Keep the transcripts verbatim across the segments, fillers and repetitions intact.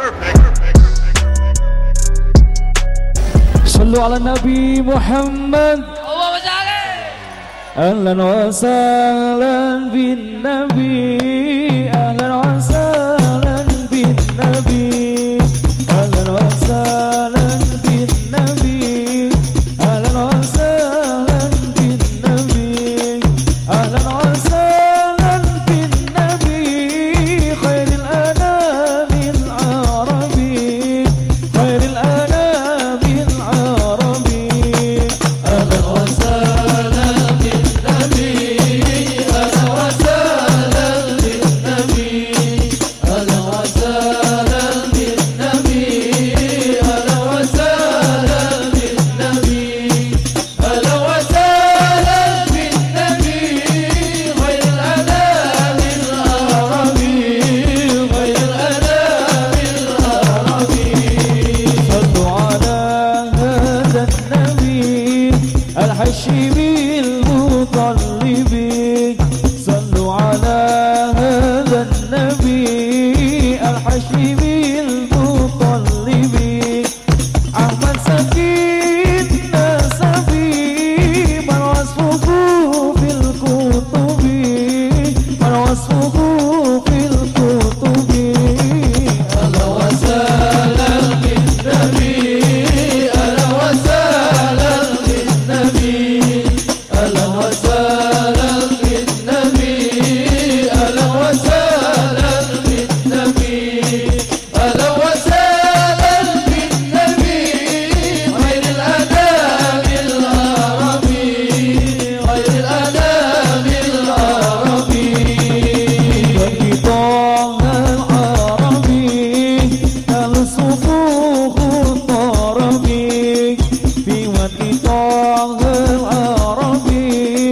Sallu ala Nabi Muhammad. Ahlan wa sahlan bin Nabi. Ahlan wa sahlan bin Nabi. Ahlan wa sahlan bin Nabi. Ahlan wa sahlan bin Nabi. Ahlan wa sahlan bin Nabi. Khairil anamil arabi. Khairil anamil arabi. Ahlan wa sahlan bin Nabi. Ahlan wa sahlan bin Nabi. Ahlan wa sahlan bin Nabi. Ahlan wa sahlan bin Nabi. Ahlan wa sahlan bin Nabi. Khairil anamil arabi. Khairil anamil arabi. Sallu ala hadha an-nabi al-hashimi al-mutallibi. Sallu ala hadha an-nabi al-hashimi al-mutallibi. Ahmad Sakin Nasabi man wasfuhu fil kutubi. Man wasfuhu fil kutubi. Ahlan wa sahlan bin Nabi. Ahlan wa sahlan bin Nabi. Ahlan wa sahlan bin Nabi. Ahlan wa sahlan bin Nabi. Ahlan wa sahlan bin Nabi. Khairil anamil arabi. Khairil anamil arabi. Bagi Taha al-Arabi al-sufuhu tarabi. Fi wati Taha al-Arabi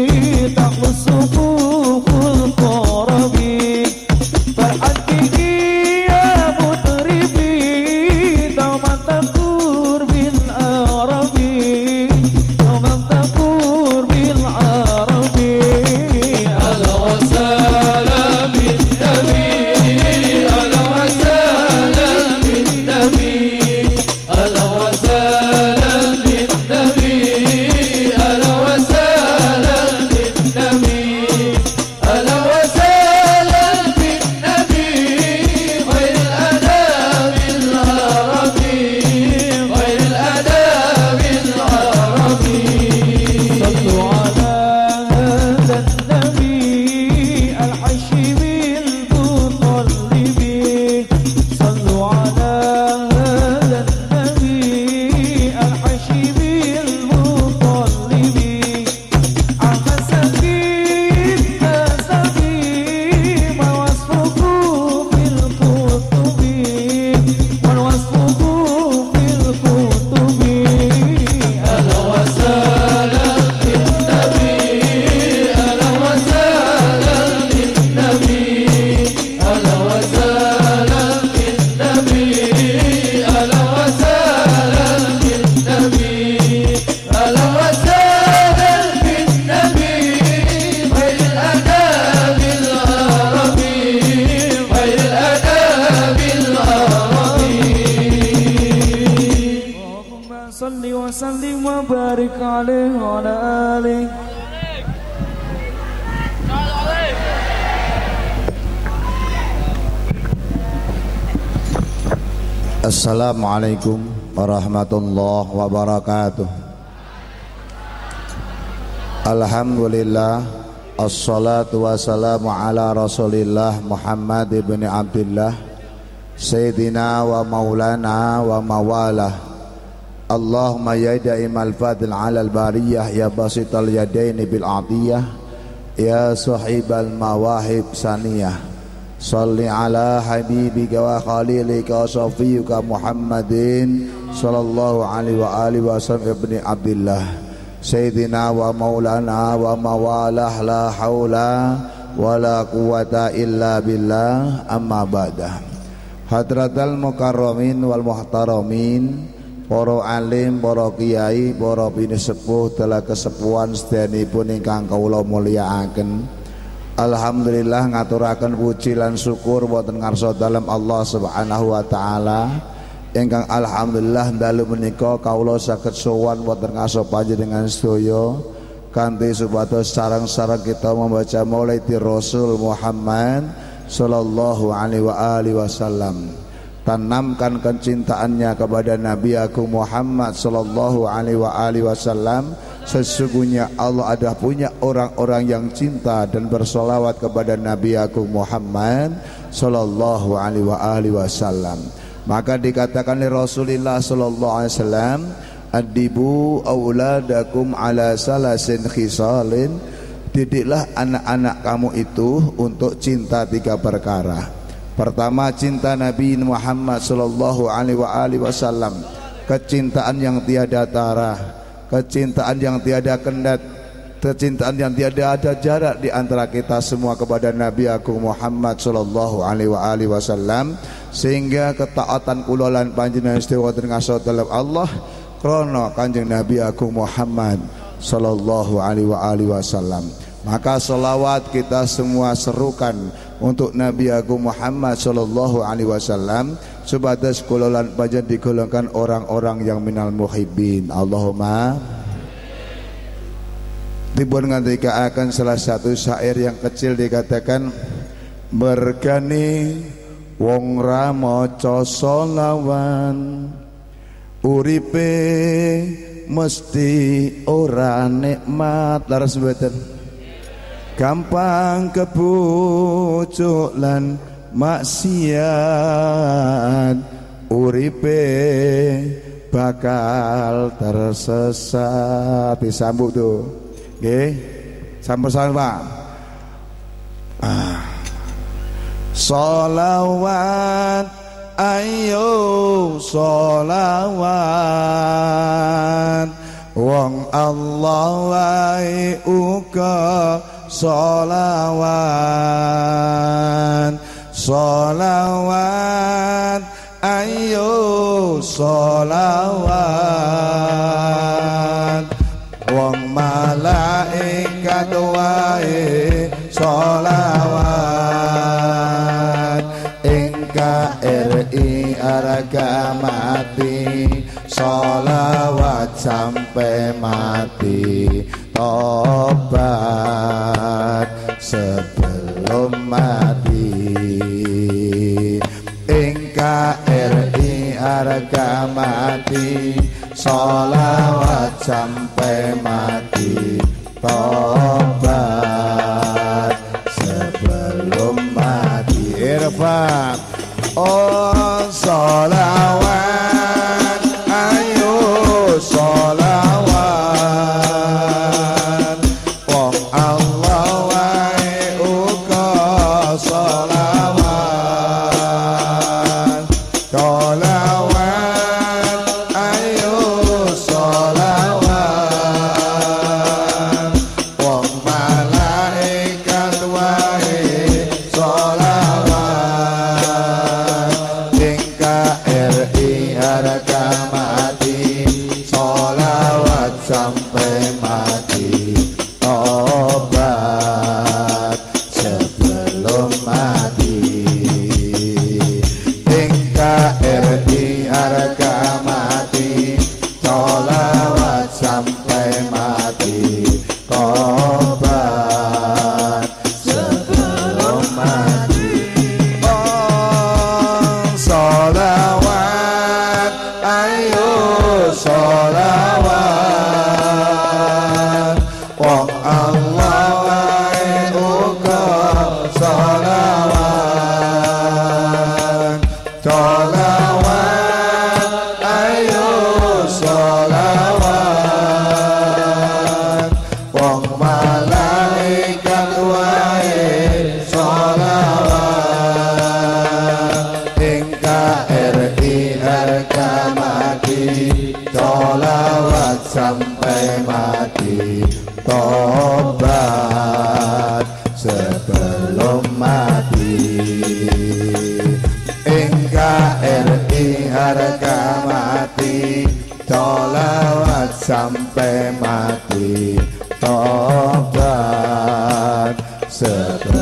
taqsufuhu tarabi. Farhadiki ya mutribi dauman takur bil arabi. Dauman takur bil arabi. Ahlan wa sahlan bin Nabi. Ahlan wa sahlan bin Nabi. Ahlan wa sahlan bin Nabi. Ahlan wa sahlan bin Nabi. Ahlan wa sahlan bin Nabi. Khairil anamil arabi. Khairil anamil arabi. Sallu ala hadha an-nabi al-hashimi al-mutallibi. Sallu ala hadha an-nabi al-hashimi al-mutallibi. Ahmad Sakin Nasabi man wasfuhu fil kutubi. Man wasfuhu fil kutubi. Ahlan wa sahlan bin Nabi. Ahlan wa sahlan bin Nabi. Ahlan wa sahlan bin Nabi. Ahlan wa sahlan bin Nabi. Ahlan wa sahlan bin Nabi. Khairil anamil arabi. Khairil anamil arabi. Allahumma salli wa sallim wa barik alaihi wa ala alihi. Assalamualaikum warahmatullahi wabarakatuh. Alhamdulillah. Assalatu wassalamu ala rasulillah Muhammad ibn Abdullah Sayyidina wa maulana wa mawalah. Allahumma ya da'imal fadil ala al-bariyah. Ya basital yadaini bil atiyah. Ya sahibal mawahib saniyah. Salli ala habibika wa khalilika wa safiyuka Muhammadin sallallahu alaihi wa alihi wa sallam ibn Abdullah Sayyidina wa maulana wa mawalah. La hawla wa la quwata illa billah. Amma ba'dah. Hadratal mukarramin wal muhtaramin, para alim, para kiai, para bini sepuh, dalah kesepuhan sedanipun ingkang kawula mulyakaken. Alhamdulillah ngaturaken puji lan syukur wonten ngarsa dalem Allah Subhanahu wa taala ingkang alhamdulillah dalu menika kawula saged sowan wonten ngarsa panjenengan sedaya kanthi supados sareng-sareng kita membaca maulid Rasul Muhammad sallallahu alaihi wa alihi wasallam. Tanamkan kecintaannya kepada Nabi Agung Muhammad sallallahu alaihi wa alihi wasallam. Sesungguhnya Allah ada punya orang-orang yang cinta dan bersolawat kepada Nabi Agung Muhammad sallallahu alaihi wa alihi wasallam. Maka dikatakan oleh Rasulullah sallallahu alaihi wasallam, adibu auladakum ala salasin khisalin, didiklah anak-anak kamu itu untuk cinta tiga perkara. Pertama, cinta Nabi Muhammad sallallahu alaihi wasallam, kecintaan yang tiada tara, kecintaan yang tiada kendat, kecintaan yang tiada ada jarak di antara kita semua kepada Nabi Agung Muhammad sallallahu alaihi wasallam, sehingga ketaatan kula lan panjenengan sedaya wonten ngarsa dalem Allah krana Kanjeng Nabi Agung Muhammad sallallahu alaihi wasallam. Maka selawat kita semua serukan untuk Nabi Agung Muhammad sallallahu alaihi wasallam supados kula lan panjenengan digolongkan orang-orang yang minal muhibbin. Allahumma. Dipun ngandikaken salah satu syair yang kecil dikatakan, mergani wong ra maca solawan uripe mesti ora nikmat. Laras mboten? Gampang kebujuk lan maksiat uripe bakal tersesat. Disambut tuh nggih, sampeyan Pak. Ah. Sholawat ayo sholawat wong Allah wae uga sholawat, sholawat ayo sholawat wong malaikat wae sholawat, ing K R I harga mati sholawat sampai mati, tobat sebelum mati. Ing K R I harga mati sholawat sampai mati, tobat sebelum mati. Irfan oh sholawat ayo sholawat wong Allah wae uga sholawat, sholawat ayo sholawat wong malaikat wae sholawat, ing K R I harga mati sholawat sampai mati, tobat sebelum mati. Ing K R I harga mati sholawat sampai mati, tobat sebelum mati. Oh sholawat ayo sholawat wong Allah wae uga sholawat, sholawat ayo sholawat wong malaikat wae sholawat, ing K R I harga mati sholawat sampai mati, tobat sebelum mati. Ing K R I harga mati sholawat sampai mati, tobat sebelum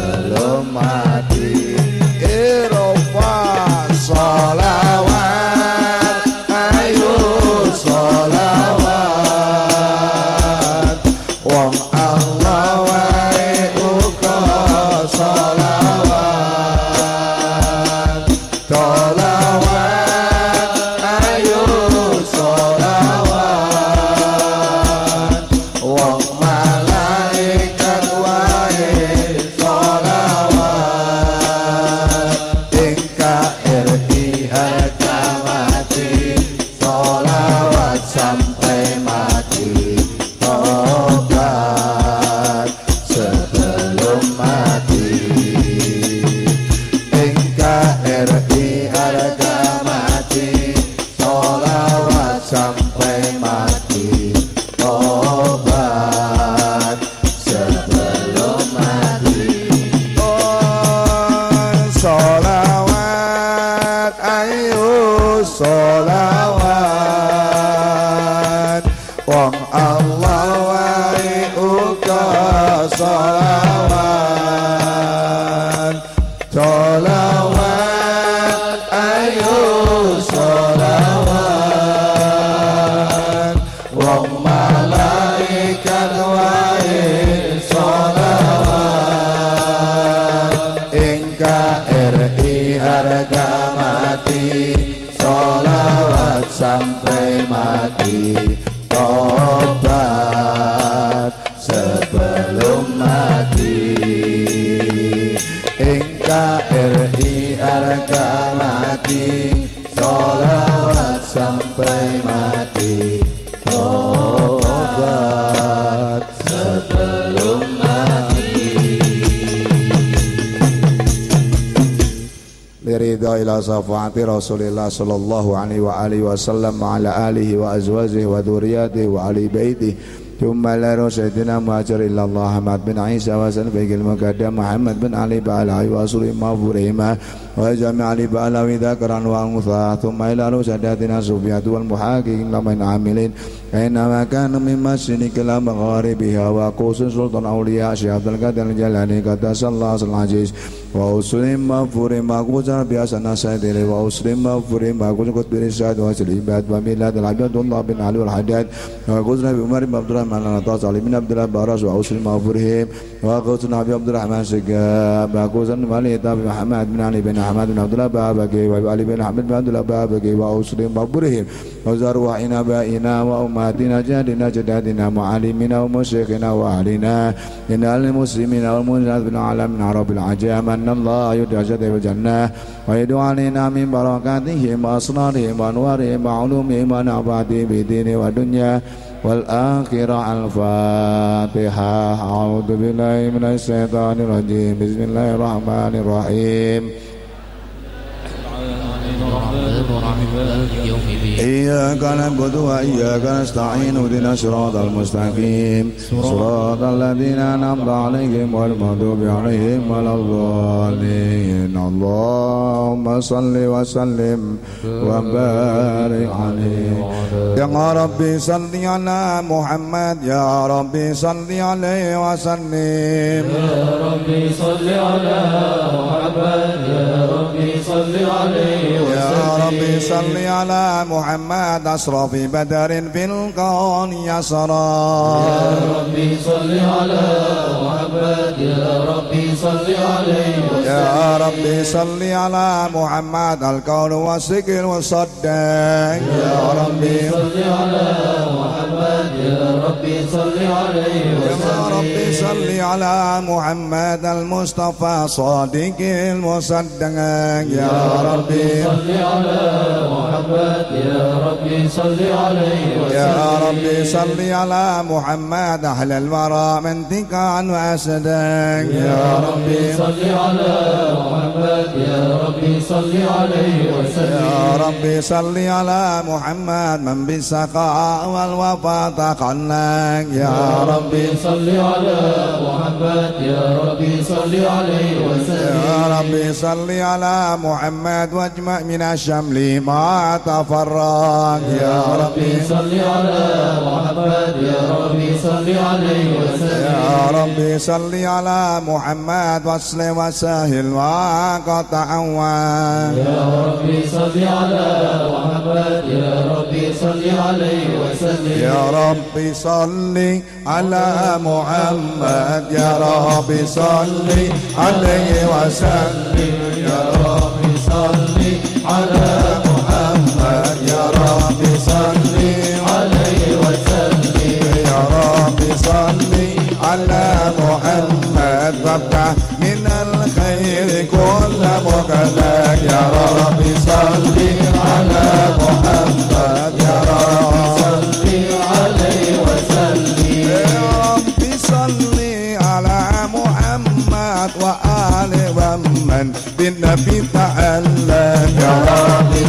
tobat sebelum mati. Ing K R I harga mati, sholawat sampai mati. Tobat sebelum mati. Liridha ila syafaati Rasulillah sallallahu alaihi wa alihi wasallam wa ala alihi wa azwajihi wa dzurriyyatihi wa ali baitihi. ثم لرو سيدنا مهاجر إلى الله أحمد بن عيسى وسلفيك المقدم محمد بن علي بألاوي وأصول مغفورهما وجميع علي بألاوي ذكرا وأنثى. ثم إلى رو ساداتنا الصوفية والمحاققين لمن عاملين أينما كانوا من مشرق إلى مغاربها وقوس سلطان أولياء شيخ عبد القادر الجيلاني قدس الله العزيز وأسلم مغفور مغفور بأسنا سيدنا وأسلم مغفور مغفور قد برساد وسليبات وميلاد العبد الله بن علي والحداد وقوسنا بأمر عبد الرحمن النطاس علي بن عبد الله بارس وأسلم مغفورهم وقوسنا عبد الرحمن سقاب وقوسنا مالي تابع محمد بن علي بن أحمد بن عبد الله بابكي وعلي بن أحمد بن عبد الله بابكي وأسلم مغفورهم وزروعنا بائنا وأمهاتنا جادنا جدادنا معلمنا ومشيخنا وأهلنا إن المسلمين والمسلمات في العالم من رب العجام أن الله يدعى بالجنة ويدعو علينا من بركاتهم وأسرارهم وأنوارهم وعلومهم ونعماتهم بالدين والدنيا والآخرة. الفاتحة. أعوذ بالله من الشيطان الرجيم. بسم الله الرحمن الرحيم. إياك نعبد وإياك نستعين اهدنا الصراط المستقيم صراط الذين أنعمت عليهم غير المغضوب عليهم ولا الضالين. اللهم صل وسلم وبارك عليه. يا ربي صل على محمد يا ربي صل عليه وسلم. يا ربي صل على محمد يا ربي صل عليه وسلم. يا ربي صل على محمد أشرف بدر في الكون يسرا. يا ربي صل على محمد يا ربي صل عليه وسلم. يا ربي صل على محمد الكون والسكر والصدق. يا ربي صل على محمد يا ربي صل عليه وسلم. يا ربي صل على محمد المصطفى صادق المصدق. يا ربي صل على محمد يا ربي صل عليه وسلم. يا ربي صل على محمد أهل الورى منطقا وأسدا. يا ربي صل على محمد يا ربي صل عليه وسلم. يا ربي صل على محمد من بالسخاء والوفاء تخلق. يا ربي صل على محمد يا ربي صل عليه وسلم. يا ربي صل على محمد واجمع من الشمل ما تفرق. يا ربي صل على محمد يا ربي صل عليه وسلم. يا ربي صل على محمد واصل وسهل وقطع عوان. يا ربي صل على محمد يا ربي صل عليه وسلم. يا ربي صل على محمد يا ربي صل عليه وسلم. يا ربي صل على محمد يا ربي صل عليه وسلم. يا ربي صل على محمد وافتح من الخير كل مكانك. يا ربي صل على محمد يا ربي صل عليه وسلم. يا ربي صل على محمد وآل ومن بالنبي تعلق. يا ربي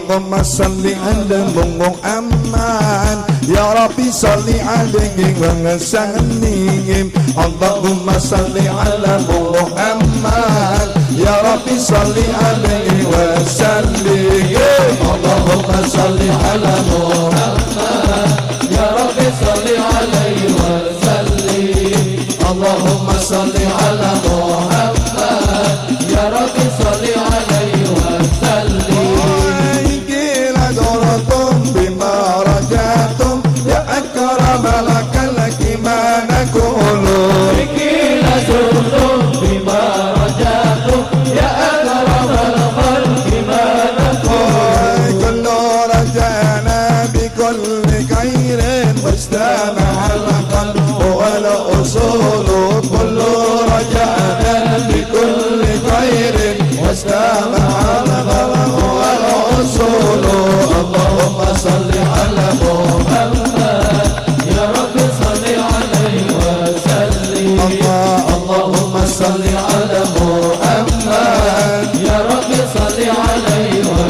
Allahumma salli ala Muhammad ya Rabbi salli alaihi wa sallim Allahumma salli ala Muhammad ya Rabbi salli alaihi wa sallim Allahumma salli ala Muhammad ya Rabbi salli alaihi wa sallim Allahumma salli ala Muhammad ya Rabbi salli alaihi wa sallim Qila duratum bima rajatum ya akram lakal kimana qulu Qila duratum bima rajatum ya akram lakal kimana qulu kullu rajana bi kulli khairin wastama al qalbu wal usul kullu rajana bi kulli khairin wastama al qalbu wal usul Allahumma salli ala Muhammad ya Rabbi salli alaihi wa sallim Allahumma salli ala Muhammad ya Rabbi salli alaihi wa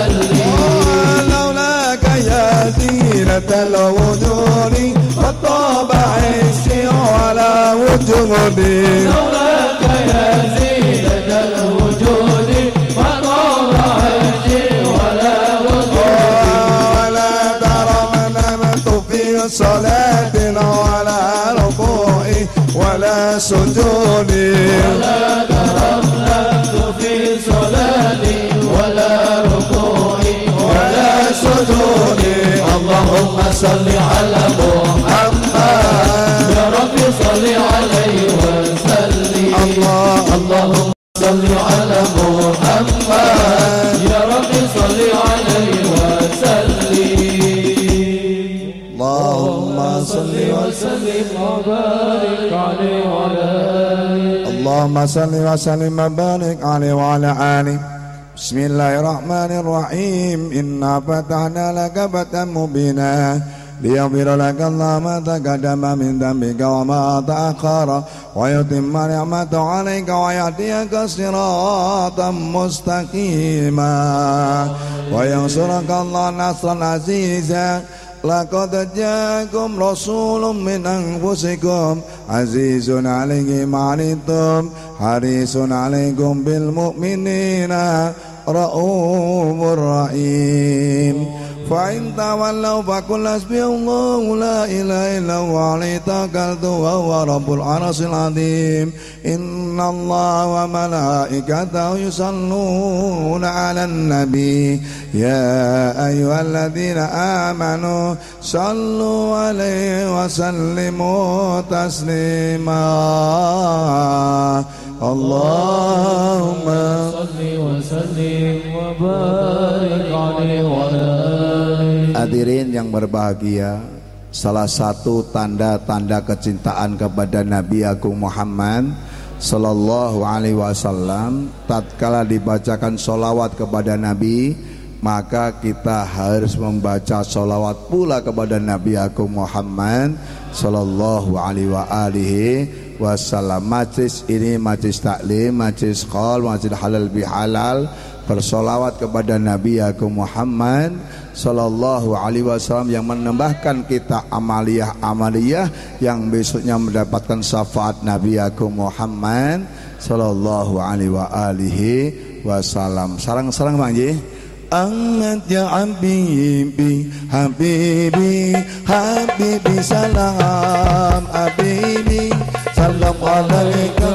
sallim لولاك يا زينة الوجود فطاب عيشي على وجودي لولاك يا زينة الوجود فطال عيشي ولا وجودي ولا ترى من نمت في صلاة ولا ركوعي ولا سجودي ولا ترملت في صلاتي ولا ركوعي ولا سجودي اللهم صل على محمد يا رب صل عليه وسلم الله اللهم صل على محمد يا رب صل عليه وسلم اللهم صل وسلم وبارك عليه وعلى آله اللهم صل وسلم وبارك عليه وعلى آله بسم الله الرحمن الرحيم إنا فتحنا لك فتحا مبينا ليغفر لك الله ما تقدم من ذنبك وما تأخر ويتم نعمته عليك ويهديك صراطا مستقيما وينصرك الله نصرا عزيزا لقد جاءكم رسول من أنفسكم عزيز عليه ما عنتم حريص عليكم بالمؤمنين رؤوف رحيم فإن تولوا فقل حسبي الله لا إله إلا هو عليه توكلت وهو رب العرش العظيم إن الله وملائكته يصلون على النبي يا أيها الذين آمنوا صلوا عليه وسلموا تسليما اللهم صل وسلم وبارك عليه وعلى آله. Hadirin yang berbahagia, salah satu tanda-tanda kecintaan kepada Nabi Agung Muhammad Sallallahu Alaihi Wasallam, tatkala dibacakan sholawat kepada Nabi, maka kita harus membaca sholawat pula kepada Nabi Agung Muhammad Sallallahu Alaihi Wasallam. Majlis ini majlis taklim, majlis qaul, majlis halal bihalal, bersolawat kepada Nabi Agung Muhammad Sallallahu Alaihi Wasallam yang menambahkan kita amaliyah-amaliyah yang besoknya mendapatkan syafaat Nabi Agung Muhammad Sallallahu Alaihi Wasallam. Sarang-sarang Bang Ji. Angat ya habibi, habibi, habibi salam, habibi salam alaika,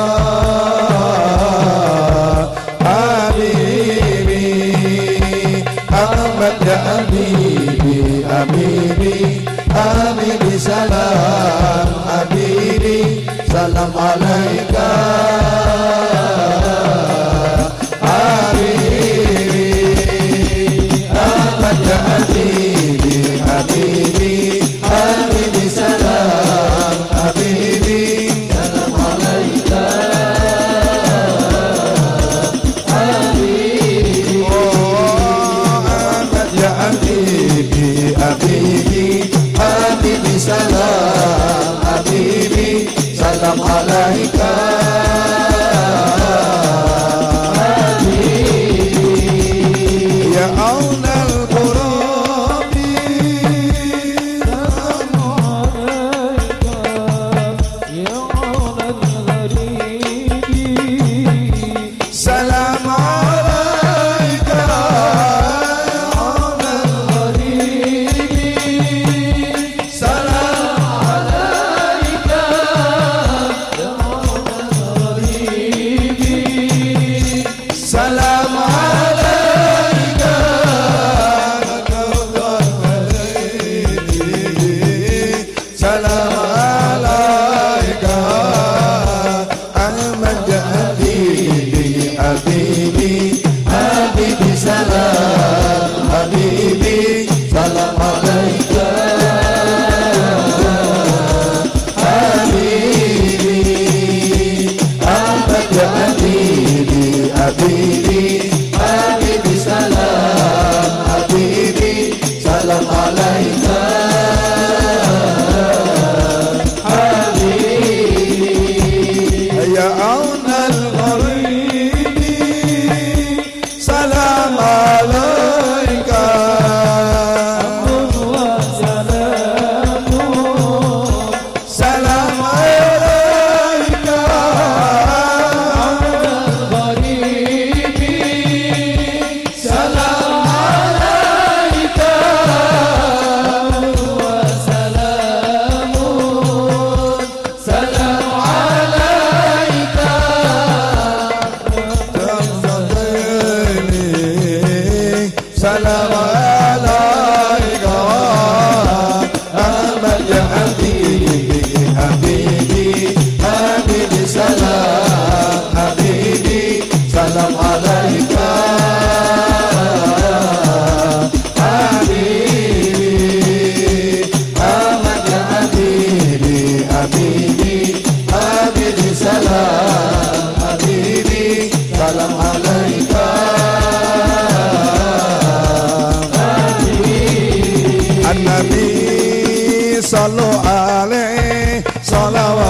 habibi, Ahmad ya habibi, habibi, habibi salam, habibi salam alaika. Habibi, Habibi, Habibi salam, Habibi salam alaika, Habibi. Oh, Ahmad ya Habibi, Habibi, Habibi salam, Habibi salam alaika. Ya Allah.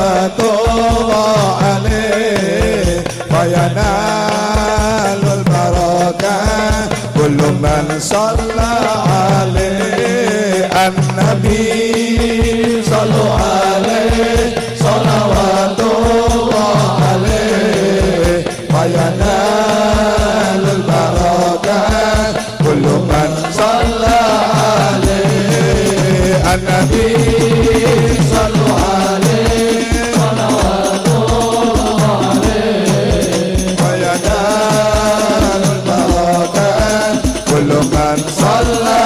salawatullah alaih fayanalul barakah kullu man shalla alaih an-nabi sallu alaih salawatullah alaih fayanalul barakah kullu man shalla alaih an-nabi sallu alaih salawatullah alaih fayanalul barakah kullu man shalla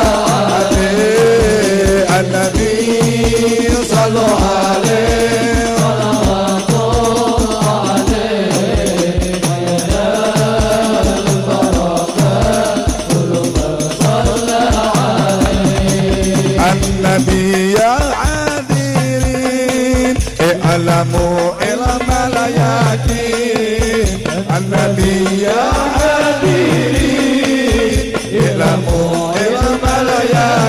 alaih an-nabi sallu alaih salawatullah alaih fayanalul barakah kullu man shalla alaih an-nabi ya hadirin i'lamu ilma la yakin an-nabi ya hadirin i'lamu ilma la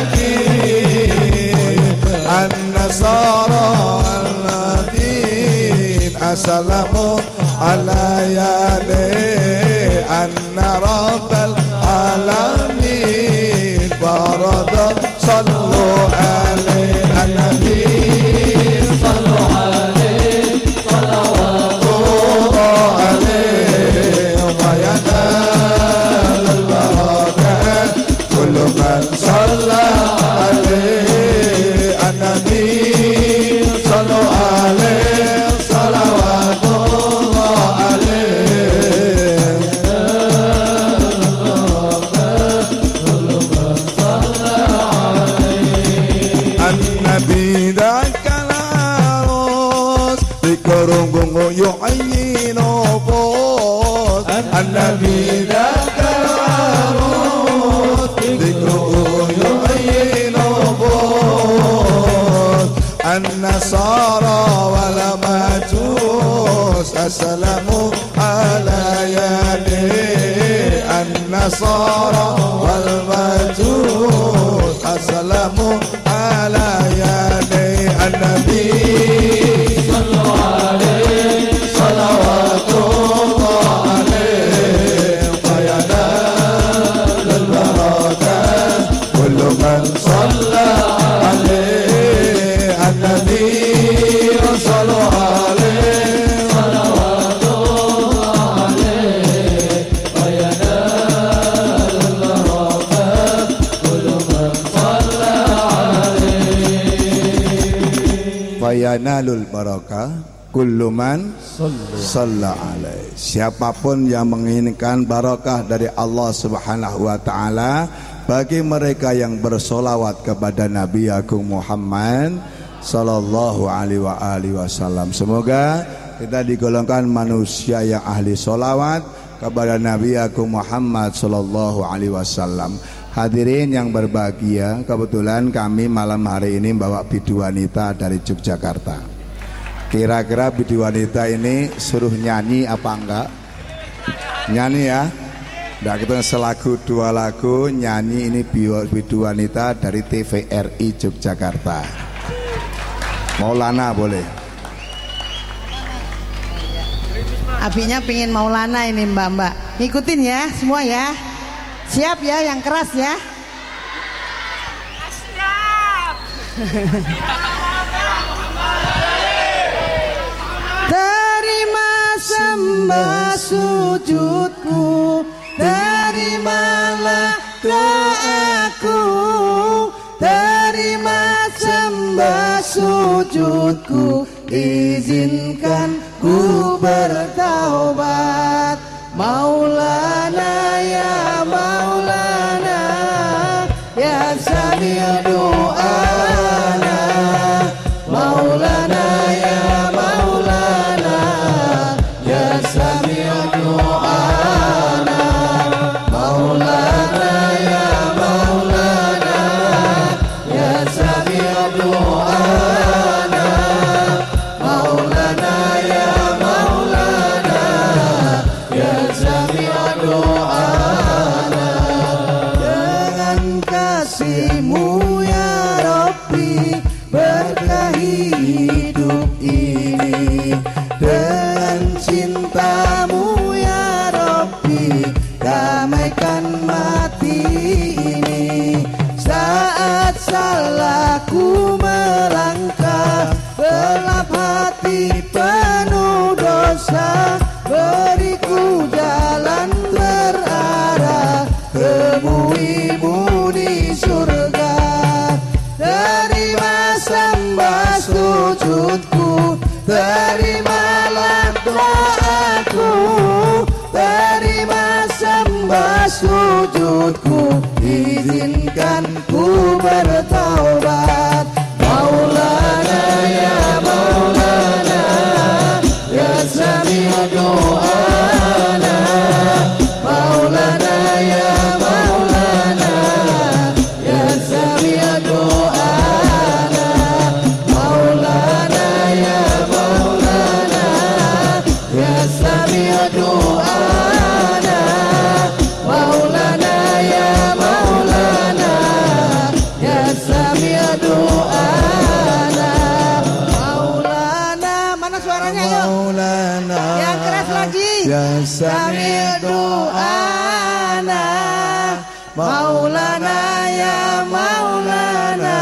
yakin an-nasara al-ladin asalamu ala yadi anna rabbal alamin farada sallu alaihi an-nabi sallu alaihi salawatullah alaihi wa yanalul barakah kullu man shalla alaihi an-nabi sallu alaihi salawatullah alaihi an-nabi dakal arus dikurunggung yu'ayinu bos an-nabi dakal arus dikurunggung yu'ayinu bos an-nasara wal majus assalamu ala yadi an-nasara wal majus assalamu ala yadi an-nabi sallu alaihi salawatullah alaihi fayanalul barakah kullu man shalla alaihi an-nabi sallu alaihi salawatullah alaihi fayanalul barakah kullu man shalla alaihi fayanalul barakah kullu man shalla alaihi. Siapapun yang menginginkan barakah dari Allah Subhanahu wa taala, bagi mereka yang bersolawat kepada Nabi Agung Muhammad sallallahu alaihi wa alihi wasallam, semoga kita digolongkan manusia yang ahli solawat kepada Nabi Agung Muhammad sallallahu alaihi wasallam. Hadirin yang berbahagia, kebetulan kami malam hari ini bawa bidu wanita dari Yogyakarta. Kira-kira bidu wanita ini suruh nyanyi apa enggak? Nyanyi ya? Nah, kita selagu dua lagu nyanyi ini bidu wanita dari T V R I Yogyakarta. Maulana boleh. Abinya pingin Maulana ini mbak-mbak. Ngikutin ya semua ya. Siap ya yang keras ya. Siap. Terima sembah sujudku, terimalah doaku, terima sembah sujudku, izinkan ku bertaubat. Maulana ya Maulana, ya sami' doana. Maulana ya Maulana, ya sami' doana. Maulana ya Maulana, ya sami' doana. Maulana ya Maulana, ya sami' sujudku, izinkan ku bertaubat. Maulana ya Maulana, ya Sami'u du'ana. Maulana ya Maulana, ya Sami'u du'ana. Maulana ya Maulana, ya Sami'u du'ana. Maulana ya Maulana, ya Sami'u du'ana. Maulana, mana suaranya yuk? Maulana, yang keras lagi. Ya Sami'u du'ana. Maulana ya Maulana,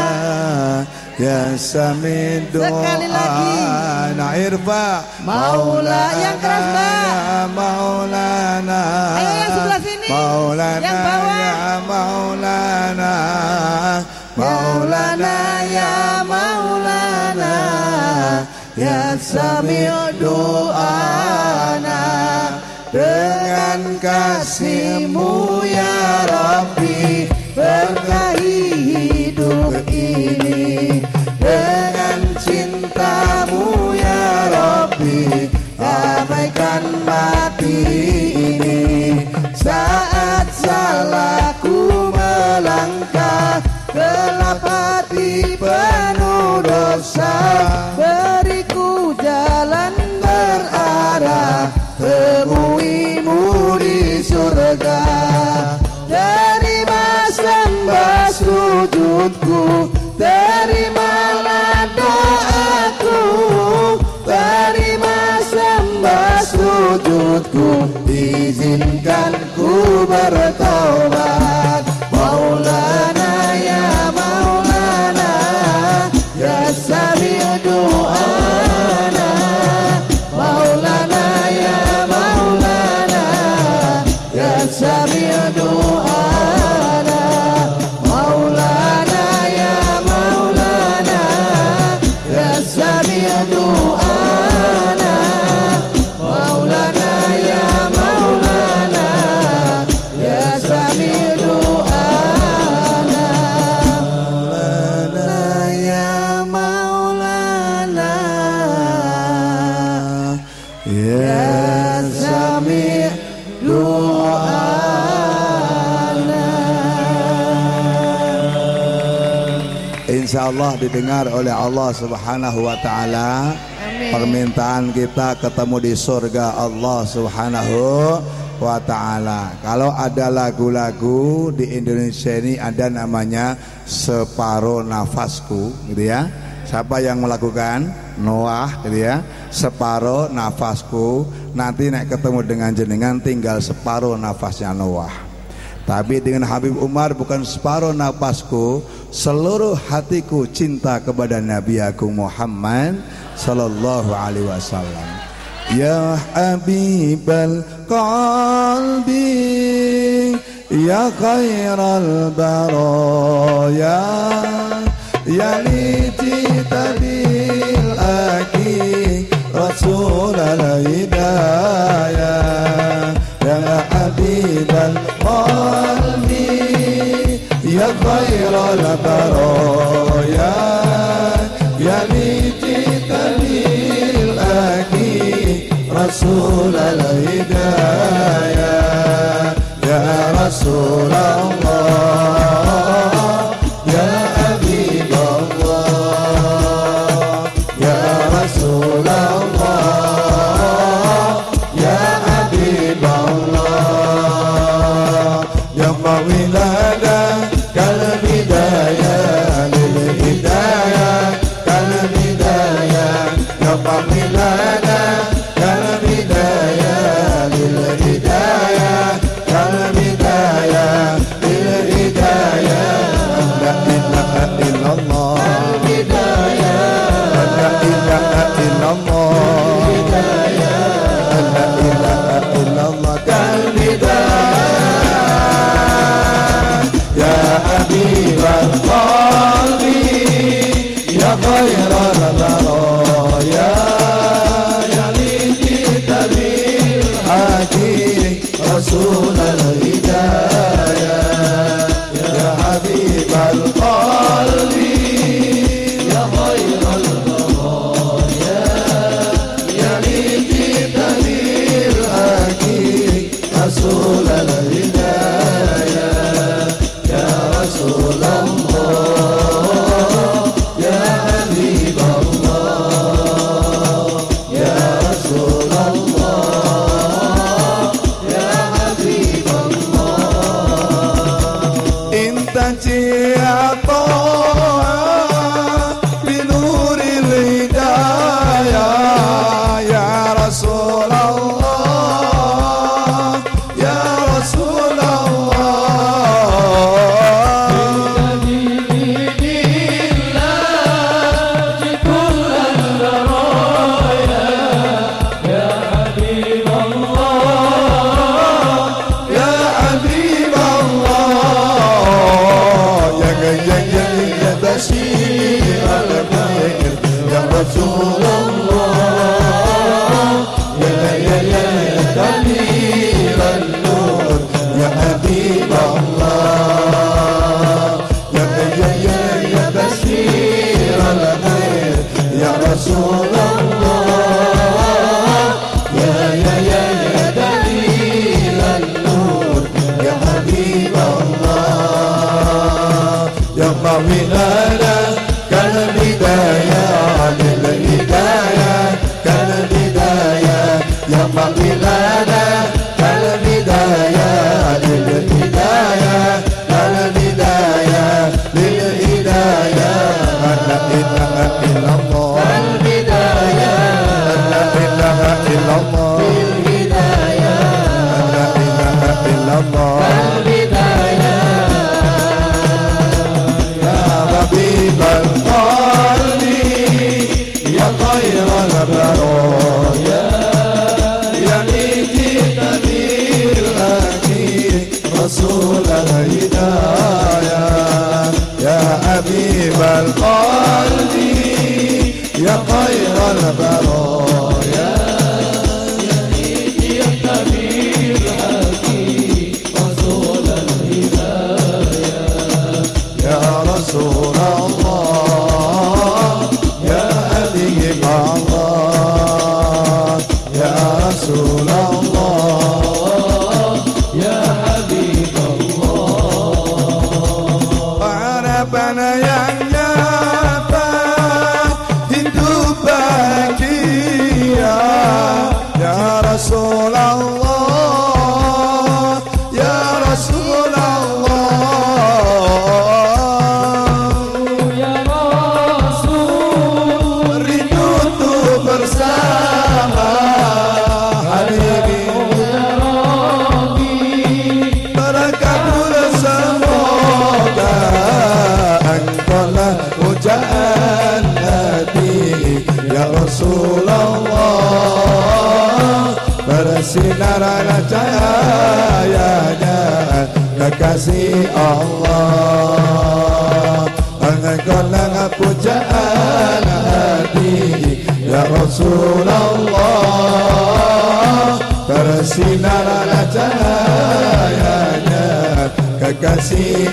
ya Sami'u du'ana. Sekali lagi. Nah, Irfa. Maula, yang keras Mbak. Maulana. Ayo yang sebelah sini. Maulana yang bawah. Ya Maulana. Maulana ya Maulana, ya Sami'u du'ana. Dengan kasih-Mu ya Rabbi, berkahi hidup ini. Dengan cinta-Mu ya Rabbi, damaikan mati ini. Saat salahku melangkah, gelap hati penuh dosa, beriku jalan berarah, temui-Mu di surga. Terima sembah sujudku, terimalah doaku. Terima sembah sujudku, izinkan ku bertaubat. Maulana ya Maulana, ya Sami'u du'ana. Maulana ya Maulana, ya Sami'u du'ana. Maulana ya Maulana, ya Sami'u du'ana. Maulana ya Maulana, ya Sami'u du'ana. Maulana ya Maulana, ya Sami'u du'ana. Insyaallah didengar oleh Allah Subhanahu wa taala. Permintaan kita ketemu di surga Allah Subhanahu wa taala. Kalau ada lagu-lagu di Indonesia ini ada namanya Separuh Nafasku gitu ya. Siapa yang melakukan? Noah gitu ya. Separuh nafasku, nanti nek ketemu dengan jenengan tinggal separuh nafasnya Noah. Tapi dengan Habib Umar bukan separuh nafasku, seluruh hatiku cinta kepada Nabi Agung Muhammad sallallahu alaihi wasallam. Ya Habibal qalbi, ya khairal baraya, ya litita bil aki Rasulul hidayah. Ya Habibal qalbi, ya khairal baraya, ya litita bil aki Rasulul hidayah. Ya Rasulullah, ya Habibullah, ya Rasulullah, ya Habibullah. Ya mawilana kal bidayah lil hidayah, kal bidayah. Ya mawilana kal bidayah lil hidayah, kal bidayah lil hidayah. ينبغي لنا كالبداية للهداية كالبداية ينبغي لنا كالبداية للهداية كالبداية للهداية لا إله إلا الله البداية لا إله إلا الله الهداية لا إله إلا الله البداية يا ربيب القلب يا خير البرايا يا جئت بالهدي رسول الهداية يا حبيب القلب يا خير البرايا يا جئت بالهدي رسول الهداية يا رسول الله يا حبيب الله يا رسول الله يا حبيب الله عربنا يا nyata hidup bahagia ya Rasulullah ya Rasulullah ya Rasul rindu tuh bersama Habibi ya Rabbi barakatul semoga engkaulah pujaan hati ya Rasulullah bersinarlah cahayanya kekasih Allah engkaulah pujaan hati ya Rasulullah bersinarlah cahayanya kekasih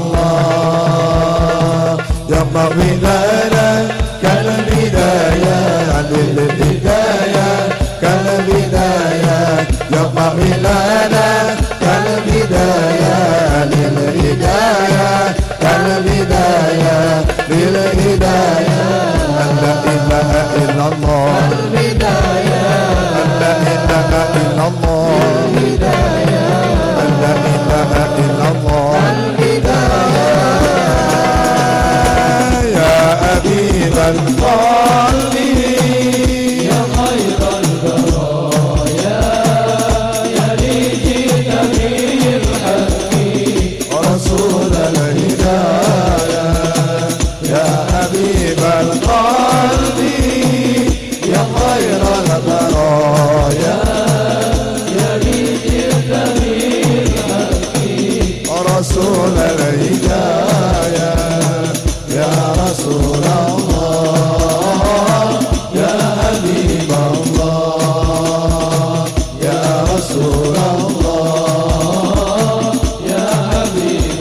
Allah ya mawilana kal bidayah lil hidayah kal bidayah ya mawilana kal bidayah lil hidayah kal bidayah lil hidayah la ilaha illallah al bidayah la ilaha illallah al hidayah la ilaha illallah al hidayah ya habib al qalbi ya khair al baraya ya lijita bil haqqi rasul al hidayah ya habib al qalbi ya khair al baraya ya lijita bil haqqi rasul al hidayah ya Rasulullah ya Habib Allah ya Rasulullah ya Habib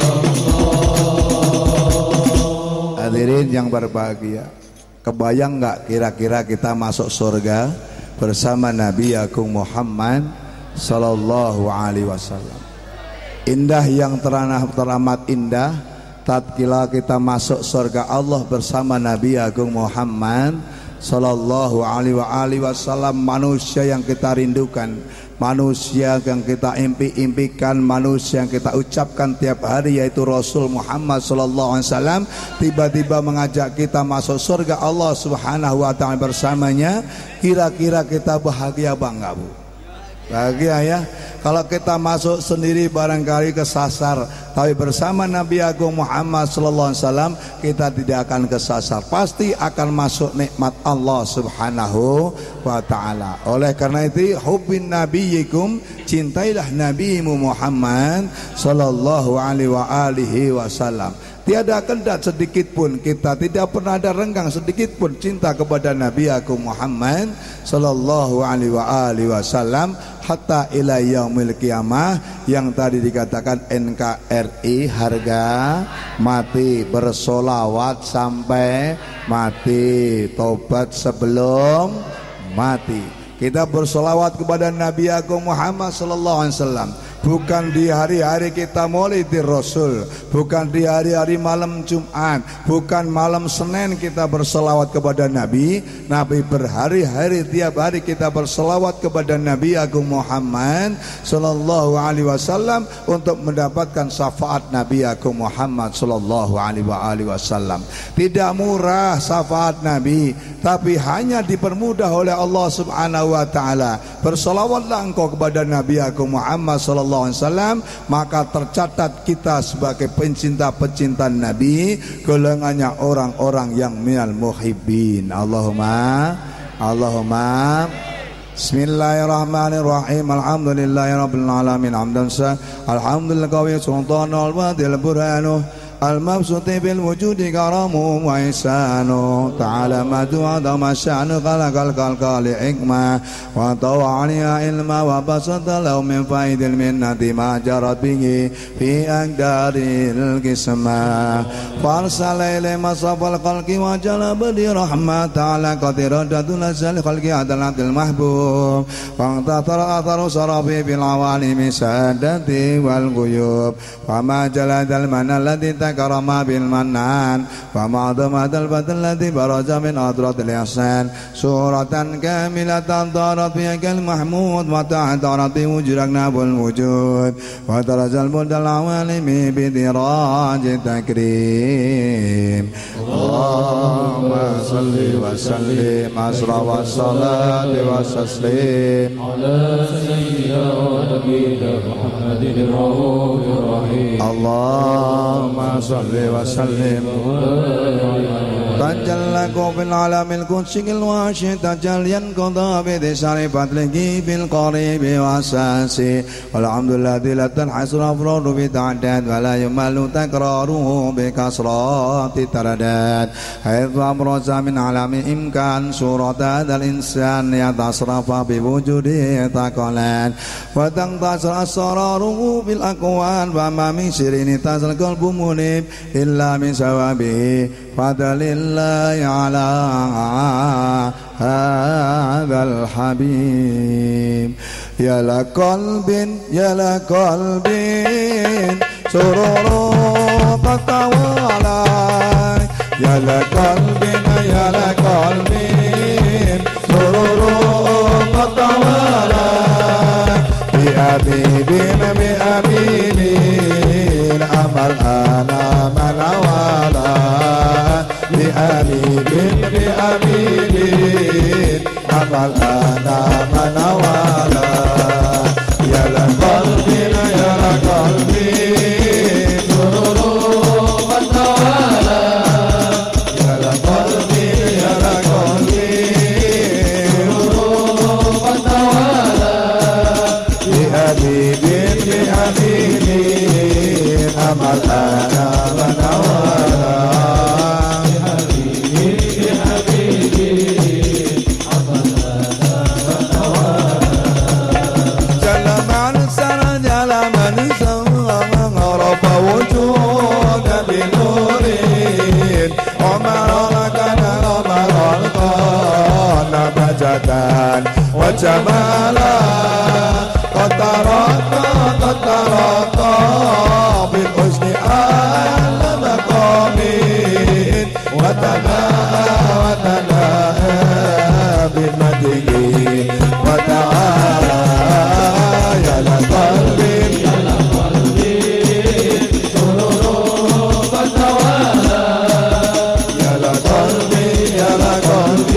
Allah. Hadirin yang berbahagia, kebayang nggak kira-kira kita masuk surga bersama Nabi Agung Muhammad Sallallahu Alaihi Wasallam? Indah yang teramat indah tatkala kita masuk surga Allah bersama Nabi Agung Muhammad Sallallahu Alaihi Wasallam, manusia yang kita rindukan, manusia yang kita impi-impikan, manusia yang kita ucapkan tiap hari, yaitu Rasul Muhammad Sallallahu Alaihi Wasallam, tiba-tiba mengajak kita masuk surga Allah Subhanahu Wa Taala bersamanya. Kira-kira kita bahagia bangga, Bu? Bahagia ya. Kalau kita masuk sendiri barangkali kesasar, tapi bersama Nabi Agung Muhammad Sallallahu Alaihi Wasallam kita tidak akan kesasar, pasti akan masuk nikmat Allah Subhanahu Wa Taala. Oleh karena itu, hubbin nabiyikum, cintailah Nabimu Muhammad Sallallahu Alaihi Wasallam. Tiada kendat sedikit pun, kita tidak pernah ada renggang sedikit pun cinta kepada Nabi Agung Muhammad Sallallahu Alaihi Wasallam hatta ila yaumil qiyamah, yang tadi dikatakan N K R I harga mati, bersolawat sampai mati, tobat sebelum mati. Kita bersolawat kepada Nabi Agung Muhammad Sallallahu Alaihi Wasallam. bukan di hari-hari kita maulidi Rasul, bukan di hari-hari malam Jumat, bukan malam Senin kita berselawat kepada Nabi, Nabi berhari-hari tiap hari kita berselawat kepada Nabi Agung Muhammad sallallahu alaihi wasallam untuk mendapatkan syafaat Nabi Agung Muhammad sallallahu alaihi wasallam. Tidak murah syafaat Nabi, tapi hanya dipermudah oleh Allah Subhanahu wa taala. Berselawatlah engkau kepada Nabi Agung Muhammad sallallahu alaihi wasallam, maka tercatat kita sebagai pencinta-pencinta Nabi, golongannya orang-orang yang minal muhibbin. Allahumma Allahumma Bismillahirrahmanirrahim. Alhamdulillahirabbil alamin hamdan sa alhamdulillah qawi sultanul wadil burhanuh المبسوط بالوجود كرمه وإحسانه تعالى ما توعد ما شأنه خلق الخلق لحكمة وطوعني علما وبسط له من فائد المنة ما جرت به في أقدار القسمة فأرسل إليه مصطفى الخلق وجلب لي رحمة تعالى قد ردت نزل خلق عدل المحبوب فانتظر أثر صرفي في العوالم سادتي والغيوب وما جلد المنى الذي كرم بالمنان فما ضمد البدل الذي برز من أضرة الإحسان سورة كاملة دارت فيها كالمحمود وتعترت بوجرك ناب الوجود وترز البلد العوالم بدراج التكريم اللهم صل وسلم أسرى والصلاة والتسليم على سيدنا ونبينا محمد الرؤوف الرحيم اللهم صل وسلم تجلى في العالم القدسي الواشي تجليا قضى بذي فضله بالقريب واساسي والحمد لله الذي تنحصر أفراد بتعداد ولا يمل تكراره بكثرات الترداد حيث أبرز من علم إمكان صورة هذا الإنسان يتصرف بوجوده ثقلان وتنتصر أسراره بالأكوان وما من سر تصل قلب منيب إلا من ثوابه فضل الله على هذا الحبيب يا لقلب يا لقلب سرور قد طوالى يا لقلب يا لقلب سرور قد طوالى بأبيب بأبيب أمر أنا من والا بأبيب بأبيب أمر أنا من والا يا لقلب يا لقلب سرور قد طوالى يا لقلب يا لقلب سرور قد طوالى بأبيب بأبيب أمر أنا من والا بحبيبي بحبيبي أمر أنا من والا جل من سر جل من سر رب وجود بنور عمر لكن عمر القان بجدا وجمالا قد ترقى قد ترقى بالحسن أهل مقام وتناهى وتناهى بالمجد وتعالى يا لقلب يا لقلب سرور قد توالى يا لقلب يا لقلب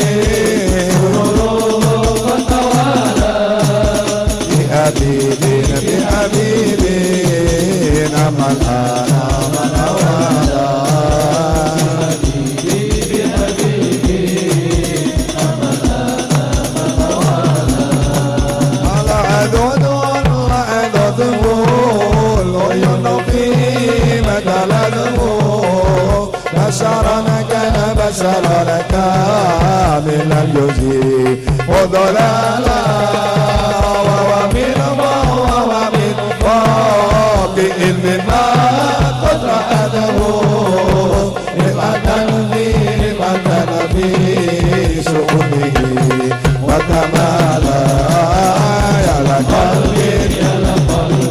سرور قد توالى بحبيب بحبيب أمر أنا من والا بحبيبي بحبيبي أمر أنا من والا على عدود والله عدود العيون فيه مثل بشرنا كان بشرنا كامل الجزء وضلالا وهو من وهو من فوق علم ما قد رأته رفعة في رفعة في شؤونه وكمالا يا لقلب يا لقلب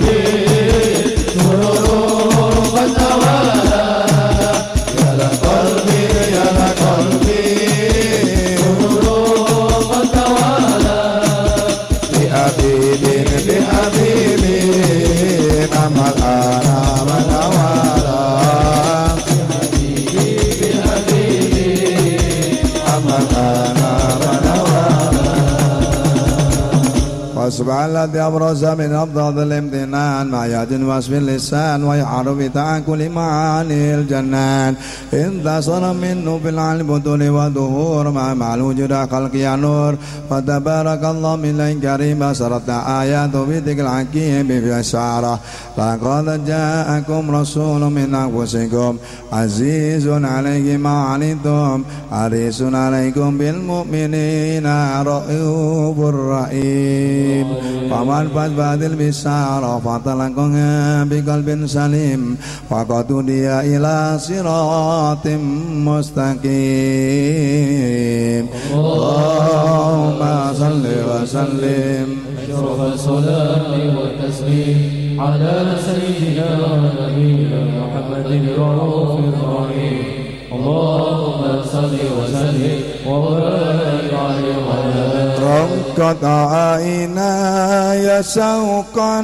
وسبحان الذي أبرز من أفضل الامتنان مع يد وصف اللسان ويحر بتعاكل معاني الجنان انتصر منه في العلم بطول وظهور مع مع الوجود خلق يا نور فتبارك الله من لين كريم سرت آيات بذكر الحكيم في الشعر لقد جاءكم رسول من أنفسكم عزيز عليه ما عنتم حريص عليكم بالمؤمنين رؤوف رحيم فمن فاز بالبشارة فانطلقها بقلب سليم وقد هدي إلى صراط مستقيم اللهم صل وسلم أشرف الصلاة والتسليم على سيدنا ونبينا محمد الرؤوف الرحيم اللهم صل وسلم وبارك عليه وعلى رقت عيناي شوقا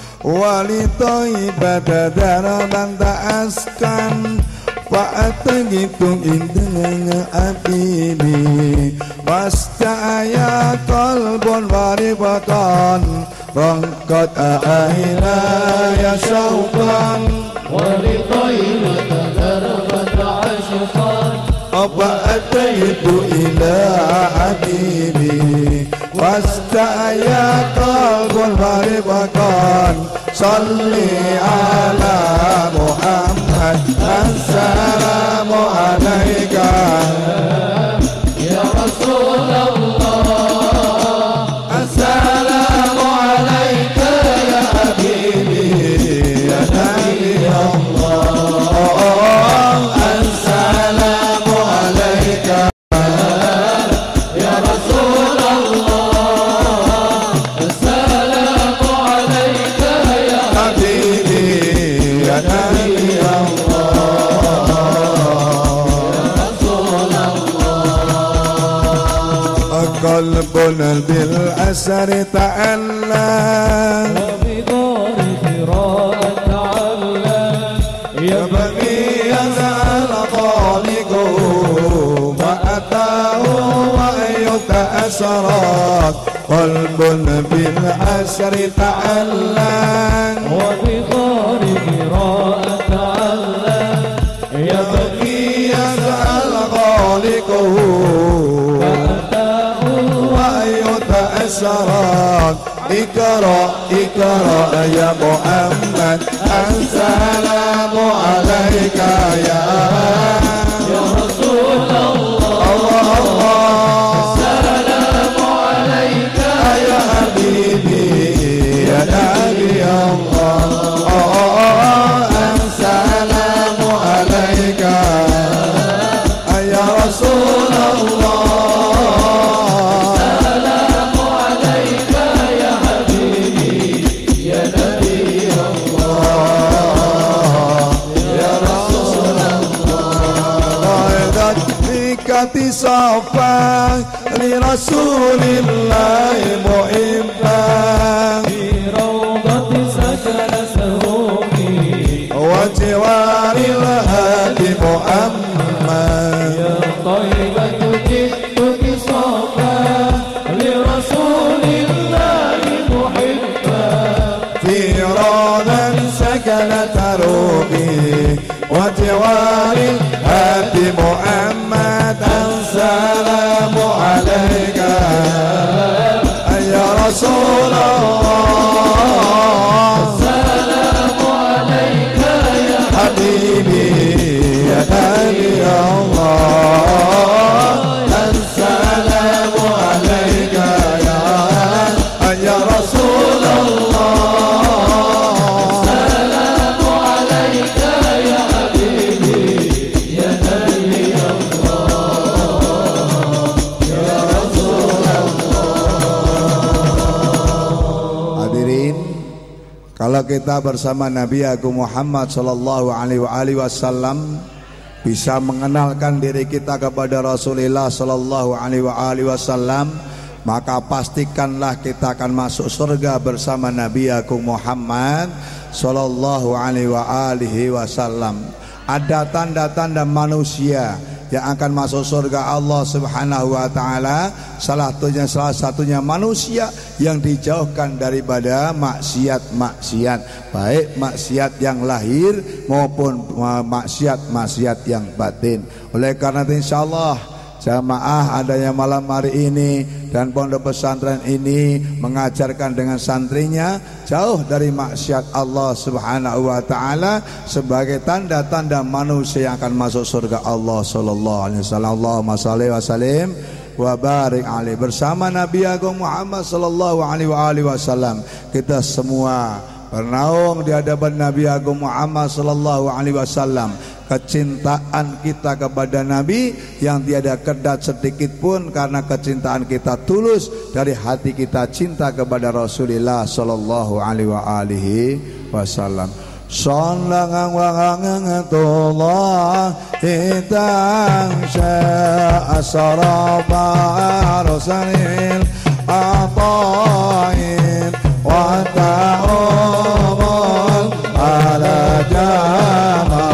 ولطيبة دربا تأسكن فأتجت عندها حبيبي واستعيا قلب وربطان رقت عيناي شوقا ولطيبة دربة عشقا فأتيت إلى حبيبي واستعيا قلب وربطان صلي على محمد السلام عليك يا رسول الله السلام عليك يا حبيبي يا نبي الله السلام عليك يا رسول الله السلام عليك يا حبيبي يا نبي قلب بالأسر تعلى وبدار ثراء تعلى يبغي يزال خالقه فأتاه وأي تأسرات قلب بالأسر تعلى وبدار ثراء تعلى يبغي يزال خالقه أسرار اقرأ اقرأ يا محمد السلام عليك يا يا رسول الله الله الله السلام عليك يا حبيبي يا نبي الله السلام عليك يا رسول الله صفا لرسول الله محبا في روضة سكن سهومي وجوار الهادي محمد يا طيبة جئتك صفا لرسول الله محبا في روضا سكنت روحي وجوار الهادي محمد السلام عليك يا رسول الله السلام عليك يا حبيبي يا نبي الله السلام عليك يا يا رسول الله السلام عليك يا حبيبي يا نبي الله يا رسول الله. Hadirin, kalau kita bersama Nabi Agung Muhammad Sallallahu Alaihi Wasallam bisa mengenalkan diri kita kepada Rasulullah Sallallahu Alaihi Wasallam, maka pastikanlah kita akan masuk surga bersama Nabi Agung Muhammad Sallallahu Alaihi Wasallam. Ada tanda-tanda manusia yang akan masuk surga Allah Subhanahu wa taala, salah satunya salah satunya manusia yang dijauhkan daripada maksiat-maksiat, baik maksiat yang lahir maupun maksiat-maksiat yang batin. Oleh karena itu insyaallah jamaah adanya malam hari ini dan pondok pesantren ini mengajarkan dengan santrinya jauh dari maksiat Allah Subhanahu wa taala sebagai tanda-tanda manusia yang akan masuk surga Allah sallallahu alaihi wasallam. Allahumma shalli wa sallim wa barik alaihi. Bersama Nabi Agung Muhammad sallallahu alaihi wasallam kita semua bernaung di hadapan Nabi Agung Muhammad sallallahu alaihi wasallam. Kecintaan kita kepada Nabi yang tiada kedat sedikit pun, karena kecintaan kita tulus dari hati kita cinta kepada Rasulullah sallallahu alaihi wasallam. Sallallahu Allah itang sya'asarafa rasulil ata'in wa ta'umul ala jamaah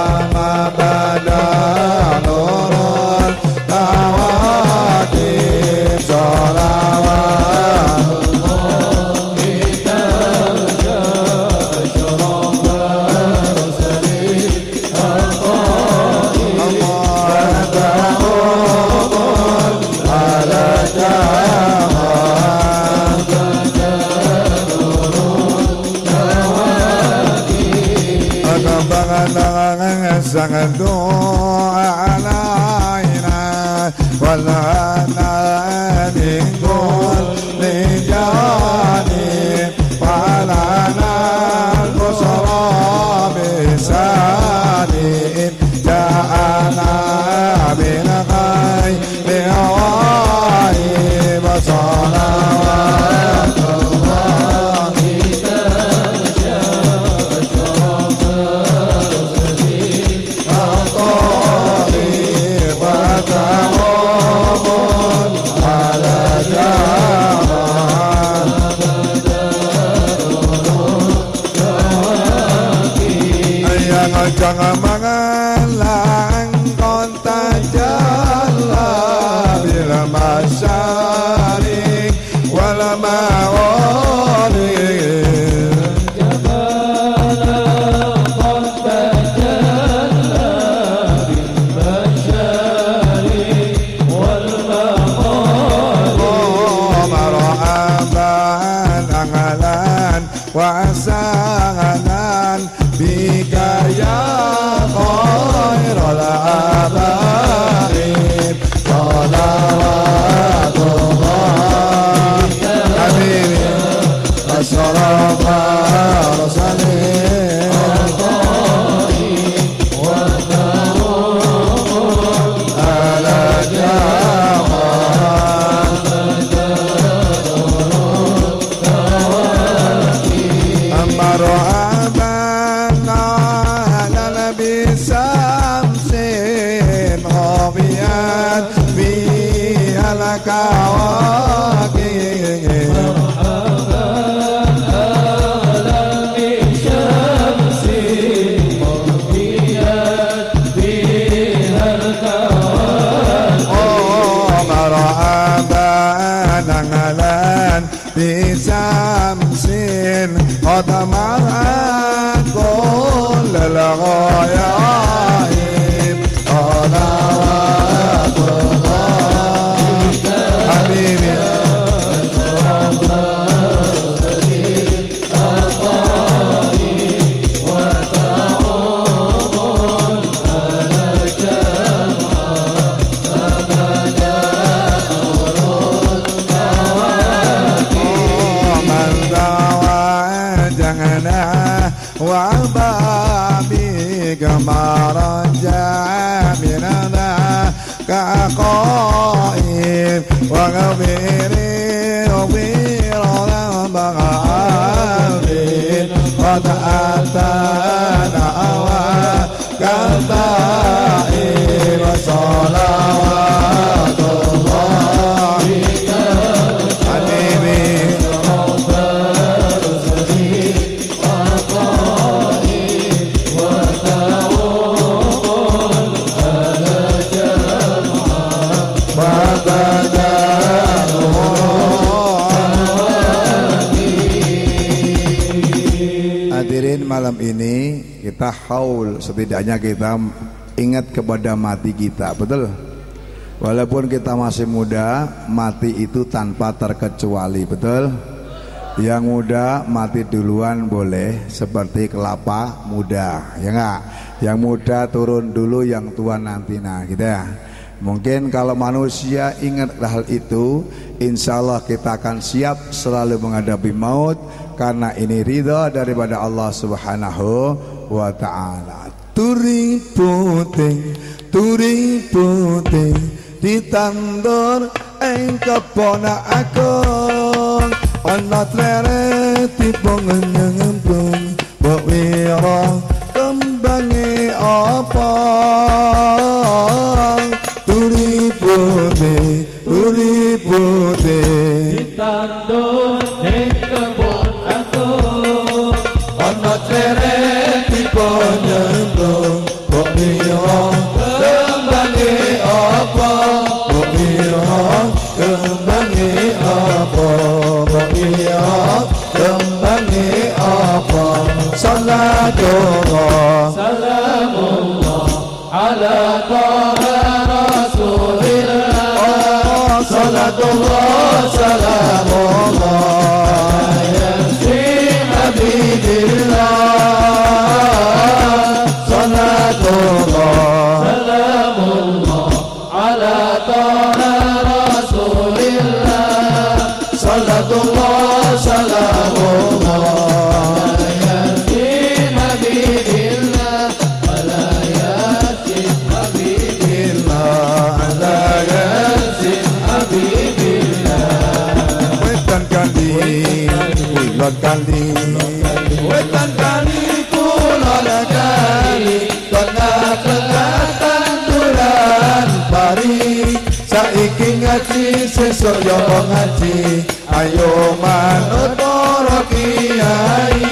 sangat doa alaina walana mingkul lijani walana kusara bisanin ja'ana bin khay bi'awai basalawatullah jangan mengalang kontak jalla bila masyarik wal mawalik jabala kontak jalla bil masyarik wal mawalik marhaban angalan wa asahanan bika ya khairul abaid salawatullah habibi asrafa rasulih wa ta'umul ala jamaah amaro bisamsin qadamaran kullal ghayaib salawatullah habibi وعبابي كما رجع من ذاك قائم وغفري وغفر ذنب عابد قد أتانا وكالتائب وصلوات الله حبيبي malam ini kita haul, setidaknya kita ingat kepada mati kita, betul? Walaupun kita masih muda, mati itu tanpa terkecuali, betul? Yang muda mati duluan boleh, seperti kelapa muda, ya enggak? Yang muda turun dulu, yang tua nanti, nah gitu ya. Mungkin kalau manusia ingat hal itu, insya Allah kita akan siap selalu menghadapi maut, karena ini ridha daripada Allah Subhanahu wa ta'ala. Turi putih, turi putih ditandur ing kebona aku, ana tlere tipong nyemplung, mbok wira kembange apa? Turi putih, turi putih ditandur ing kebon aku, ana tlere tipong nyemplung, mbok wira kembange apa? Mbok wira kembange apa? Mbok wira kembange apa? Salatullah salamullah ala taha rasulillah, salatullah salamullah ya habibillah, salatullah salamullah ala taha rasulillah, salatullah salamullah Kulon kali, wetan kali, kulon kali, tengah-tengah tanduran pari. saiki ngaji sesuk yo ngaji, ayo manut para kiai.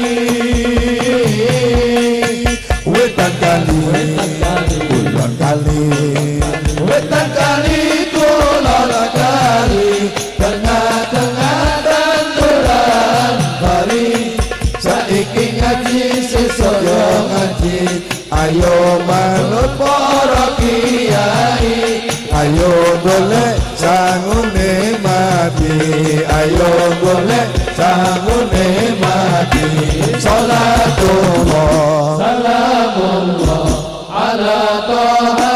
Wetan kali, kulon kali, wetan kali, kulon kali, tengah-tengah tanduran pari. saiki ngaji sesuk yo ngaji, ayo manut para kiai. Ayo golek sangune mati, ayo golek sangune mati. Salatullah salamullah ala taha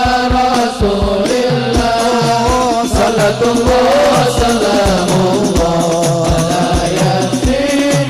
rasulillah, salatullah salamullah ala yasin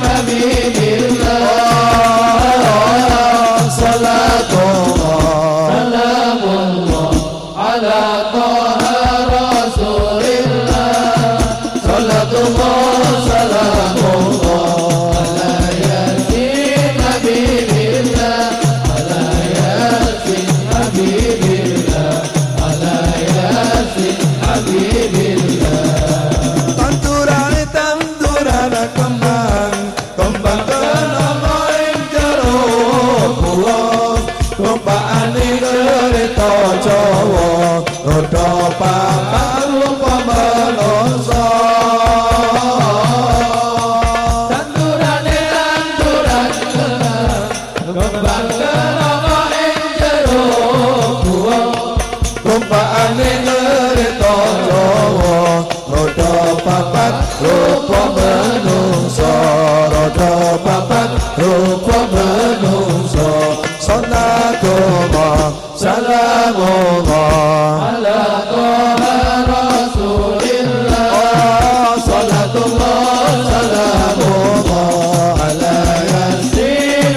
habibillah, salatullah salamullah ala taha rasulillah, salatullah salamullah ala yasin habibillah, ala yasin habibillah, ala yasin habibillah. Tanturane tanturane kembang, kembang kenapa ing jero pulau, tumpakane kereta Jawa, roda papat lupa menungso. Tandurane tanduran kembang, kembang kenapa ing jero guwa, Tumpakane kereta Jawa, roda papat lupa menungso, roda papat lupa menungso. Salatullah salamullah ala taha rasulillah, salatullah salamullah ala yasin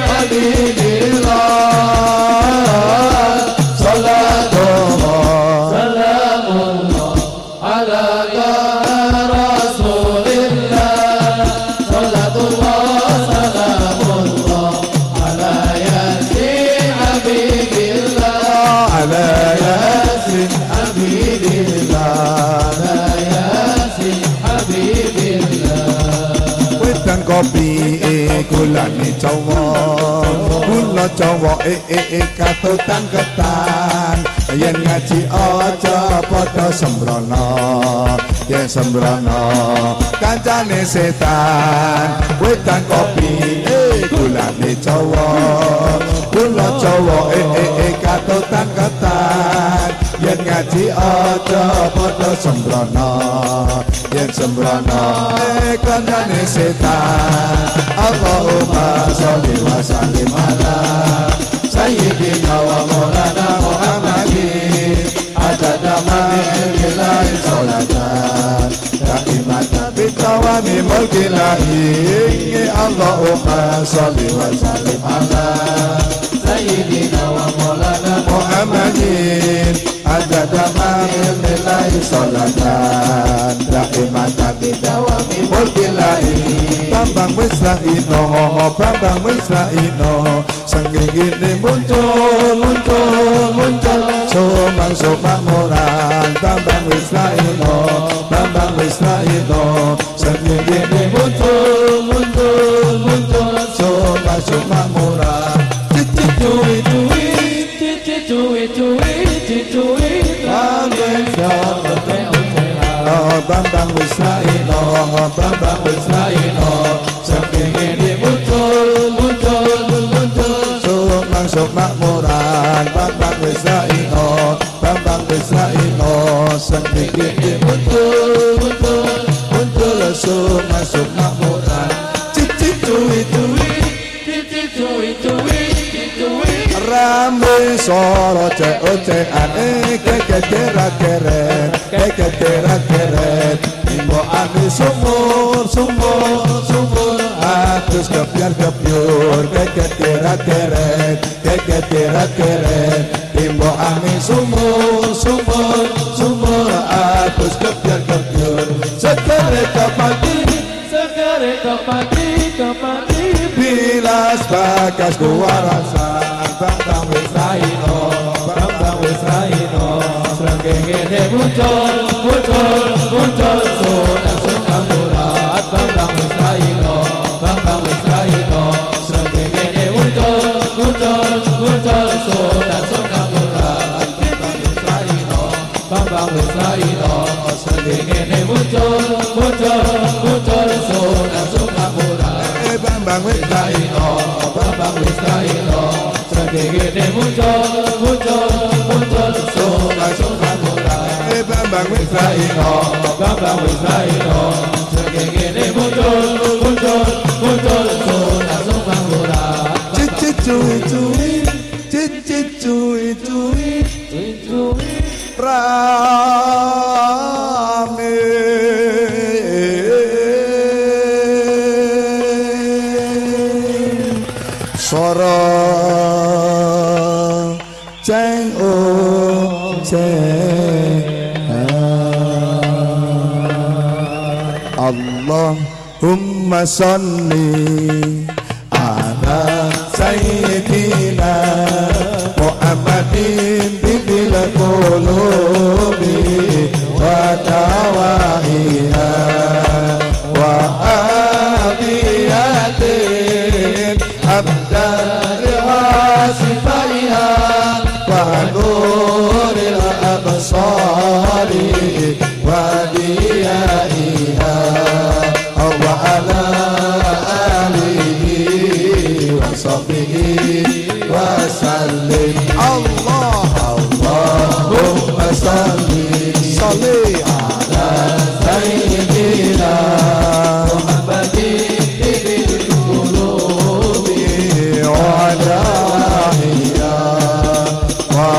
habibillah, salatullah salamullah ala taha rasulillah, salatullah salamullah ala yasin habibillah, ala yasin habibillah, ala yasin habibillah. wetan kopi e kulane Jawa, kula Jawa e e e katutan ketan, yen ngaji aja padha sembrono, yen sembrono kancane setan wedan kopi eh gulane Jawa kula Jawa eh eh eh katotan ketan yen ngaji aja padha sembrono yen sembrono eh kancane setan Allahumma sholli wa sallim ala sayyidina wa maulana Muhammadin adada ma billahi sholatan Kaimata bitawami mulkilahi Allahumma salli wa sallim ala Sayyidina wa maulana Muhammadin adada ma billahi sholatan Kaimata bitawami mulkilahi Bambang Wisraino, Bambang Wisraino Senggini muncul, muncul, muncul Sumang-sumang moran Bambang Wisraino, Bambang Wisraino Senggini muncul, muncul, muncul Sumang-sumang moran Cicit cuit, cuit Cicit cuit, cuit, cuit Bambang Wisraino, Bambang Wisraino Senggini muncul, muncul, muncul Sumang-sumang moran Bambang Wisraino, Bambang Wisraino Senggini muncul, muncul, muncul Sumang-sumang moran Cicit cuit, cuit Cicit cuit, cuit, cuit Rame soro cek-cekan eh keket-keret keket-keret Imbo ane sumur, sumur, sumur Atus kebiar-kebiur keket-keret keket-keret Imbo ane sumur, sumur, sumur Atus kebiar-kebiur Sekere kepati, sekere kepati, kepati Bilas bagas gua rasa Bambang Wisraino, Bambang Wisraino Senggini muncul, muncul, muncul Sunang-sunang murat Bambang Wisraino, Bambang Wisraino Senggini muncul, muncul, muncul Sunang-sunang murat Bambang Wisraino, Bambang Wisraino Senggini muncul, muncul, muncul Sunang-sunang murat Bambang Wisraino, Bambang Wisraino Senggini muncul, muncul, muncul Sunang-sunang murat Bambang Wisraino, Bambang Wisraino Senggini muncul, muncul, muncul Sunang-sunang murat Cicit cuit, cuit Cicit cuit, cuit Cuit Rame Soro Ceng o ceng Allahumma salli ala sayyidina Muhammadin bibil qulubi wa dawaiha wa abiyatin abdari wasifaiha wa nuril absari wa diyaiha wa ala alihi wa sahbihi wa sallim Allah Allahumma salli salli ala sayyidina Muhammadin bibil qulubi wa dawaiha wa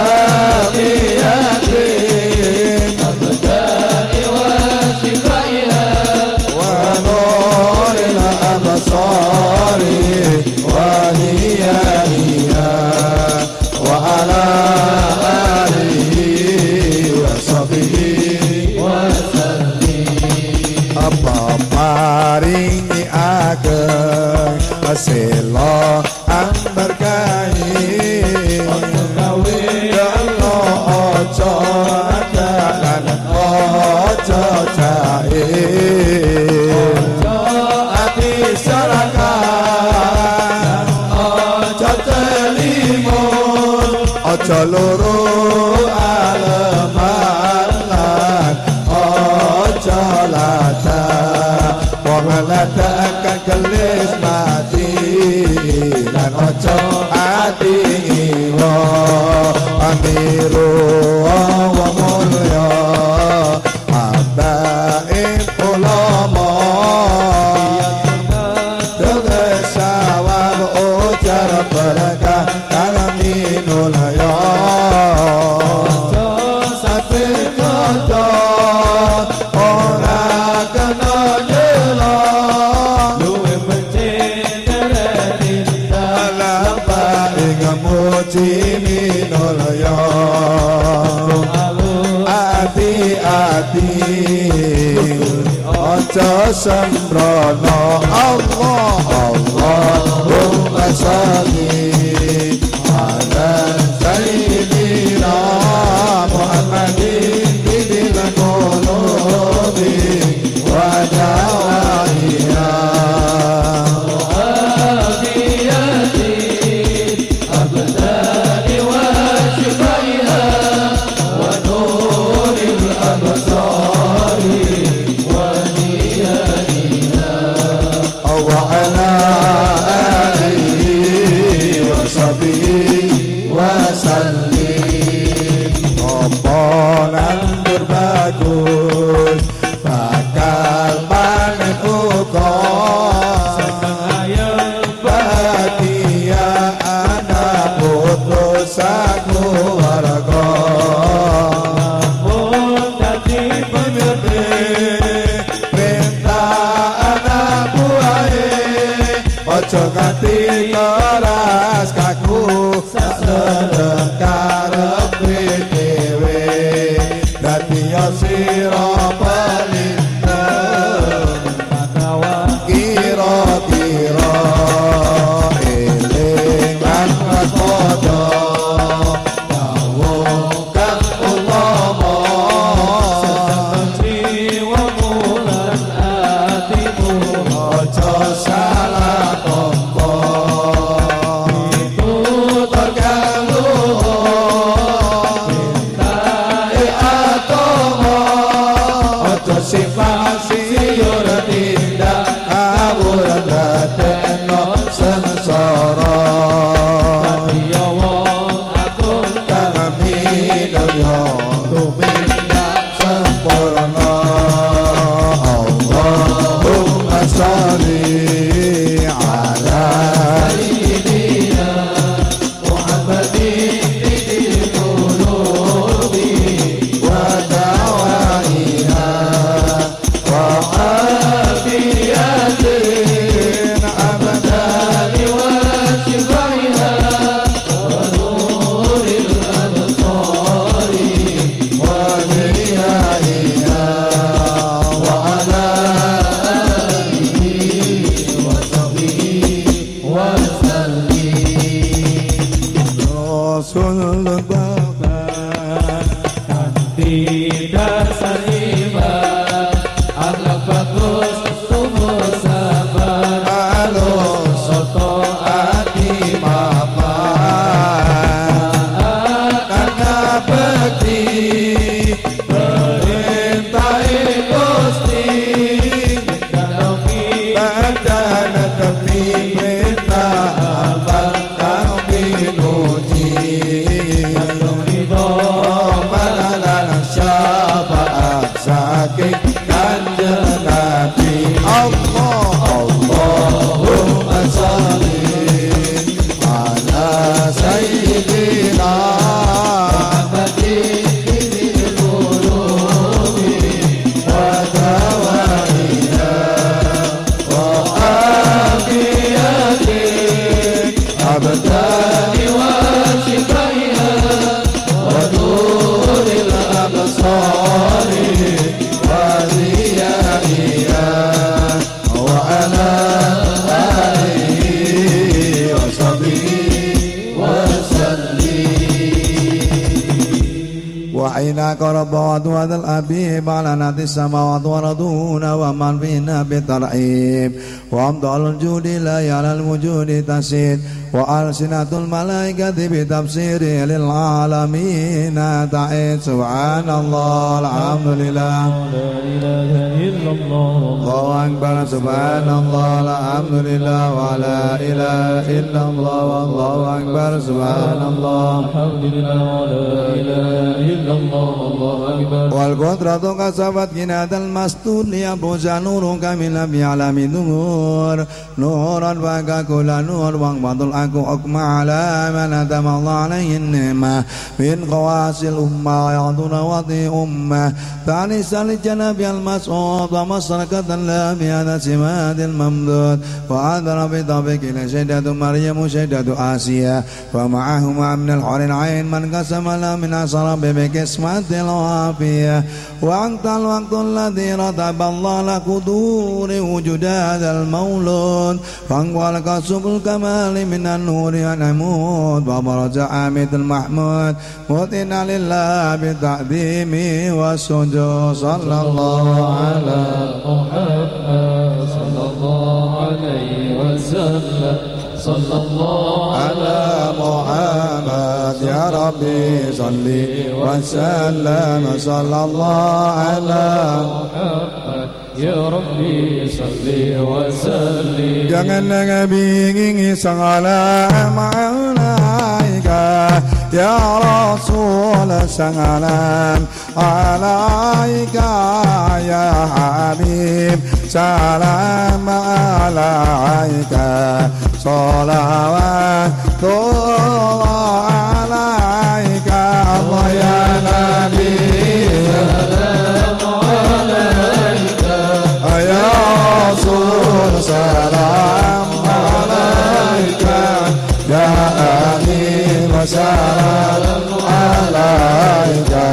abiyatin abdari wasifaiha wa nuril absari wa diyaiha wa ala alihi wa sahbihi wa sallim apa paringi ageng asela amberkahi ojo gawe Allah ojo adalan ojo jae ojo ati sarakan ojo telimun ojo loro aleman lan ojo latan Waladaka gelis mati lan ojo ati ilo amiru wa mulya abaib ulama dengan sawab ujar berkah kalaminul ya sate kodo ora kena jelo luwe mencintai cinta lapa ing muji minul ya ati-ati ojo sembrono Allah Allahumma sholli ala sayyidina Muhammadin bil qulubi wa dawaiha mu'afiyati abdani wa shifaiha wa nuril absari wa niyadina wa ala alihi wa sahbihi wa sallim oponan berbagus bakal panen uga sayang bahagia anak putus aku warga namun dadi pengerti minta anak buahe ojo ganti keras kaku sak seneng karepe dhewe dadi sira pelintang manawa kira-kira eling lan waspada dawuh kang utama sedang jiwa mulan atimu ojo salah tompo ditutur kang luhur mintae atomo ojo sifat siur tindak awur dadekno sengsara ya wong agung kami yo tumindak sempurna Allahumma sholli ala sayyidina Muhammadin bil qulubi wa dawaiha wa afiyatin abadani wa shifaiha wa nuril absari wa niyaiha wa ala alihi wa sahbihi wa sallim Rasulullah tidak seimbang akhlak bagus tumbuh sabar halus soto ati mapan karena bekti perintah Gusti kanopi badan tepi perintah abang kang pinuji ridho malalan syafaat sakit kanjeng Nabi Allah Allahumma sholli ala sayyidina Muhammadin bil qulubi wa dawaiha wa afiyatin abdani wa shifaiha wa nuril absari wa ziyaiha wa ala alihi wa sahbihi wa sallim wa aina qarabatu hadal abib ala nati samawati wa raduna wa man fina bitar'ib wa amdalul judi la yalal wujudi tasid وألسنة الملائكة بتفسيره للعالمين تعيد سبحان الله الحمد لله لا إله إلا الله الله أكبر سبحان الله الحمد لله ولا إله إلا الله والله أكبر سبحان الله الحمد لله لا إله إلا الله الله أكبر والقدرة كسبت كناد المستور ليبرز نورك من بعلم نور نورا فككل نور وانبض الأكو حكم على من أتم الله عليه النعمة من خواص الأمة ويعطون وطي أمة تعنيس للجنب المسعود ومسركة الله بهذا سماد الممدود وأنذر بطبق شدة مريم شدة آسيا ومعهما من الحور العين من قسم له من أسرب بكسمة الوافية وأنت الوقت الذي رتب الله لقدور وجود هذا المولود فانقلق سبل الكمال من النور ونمود وبرز عامد المحمود وطنا لله بالتعظيم والسجود صلى الله على محمد صلى الله عليه وسلم صلى الله على محمد يا ربي صل وسلم صلى الله على محمد يا ربي صل وسلم jangan bingung sangala malaika ya rasul sangalan alaika ya habib salam alaika salawatullah alaika Allah ya nabi ya rasul salam alaika ya amin wa salam alaika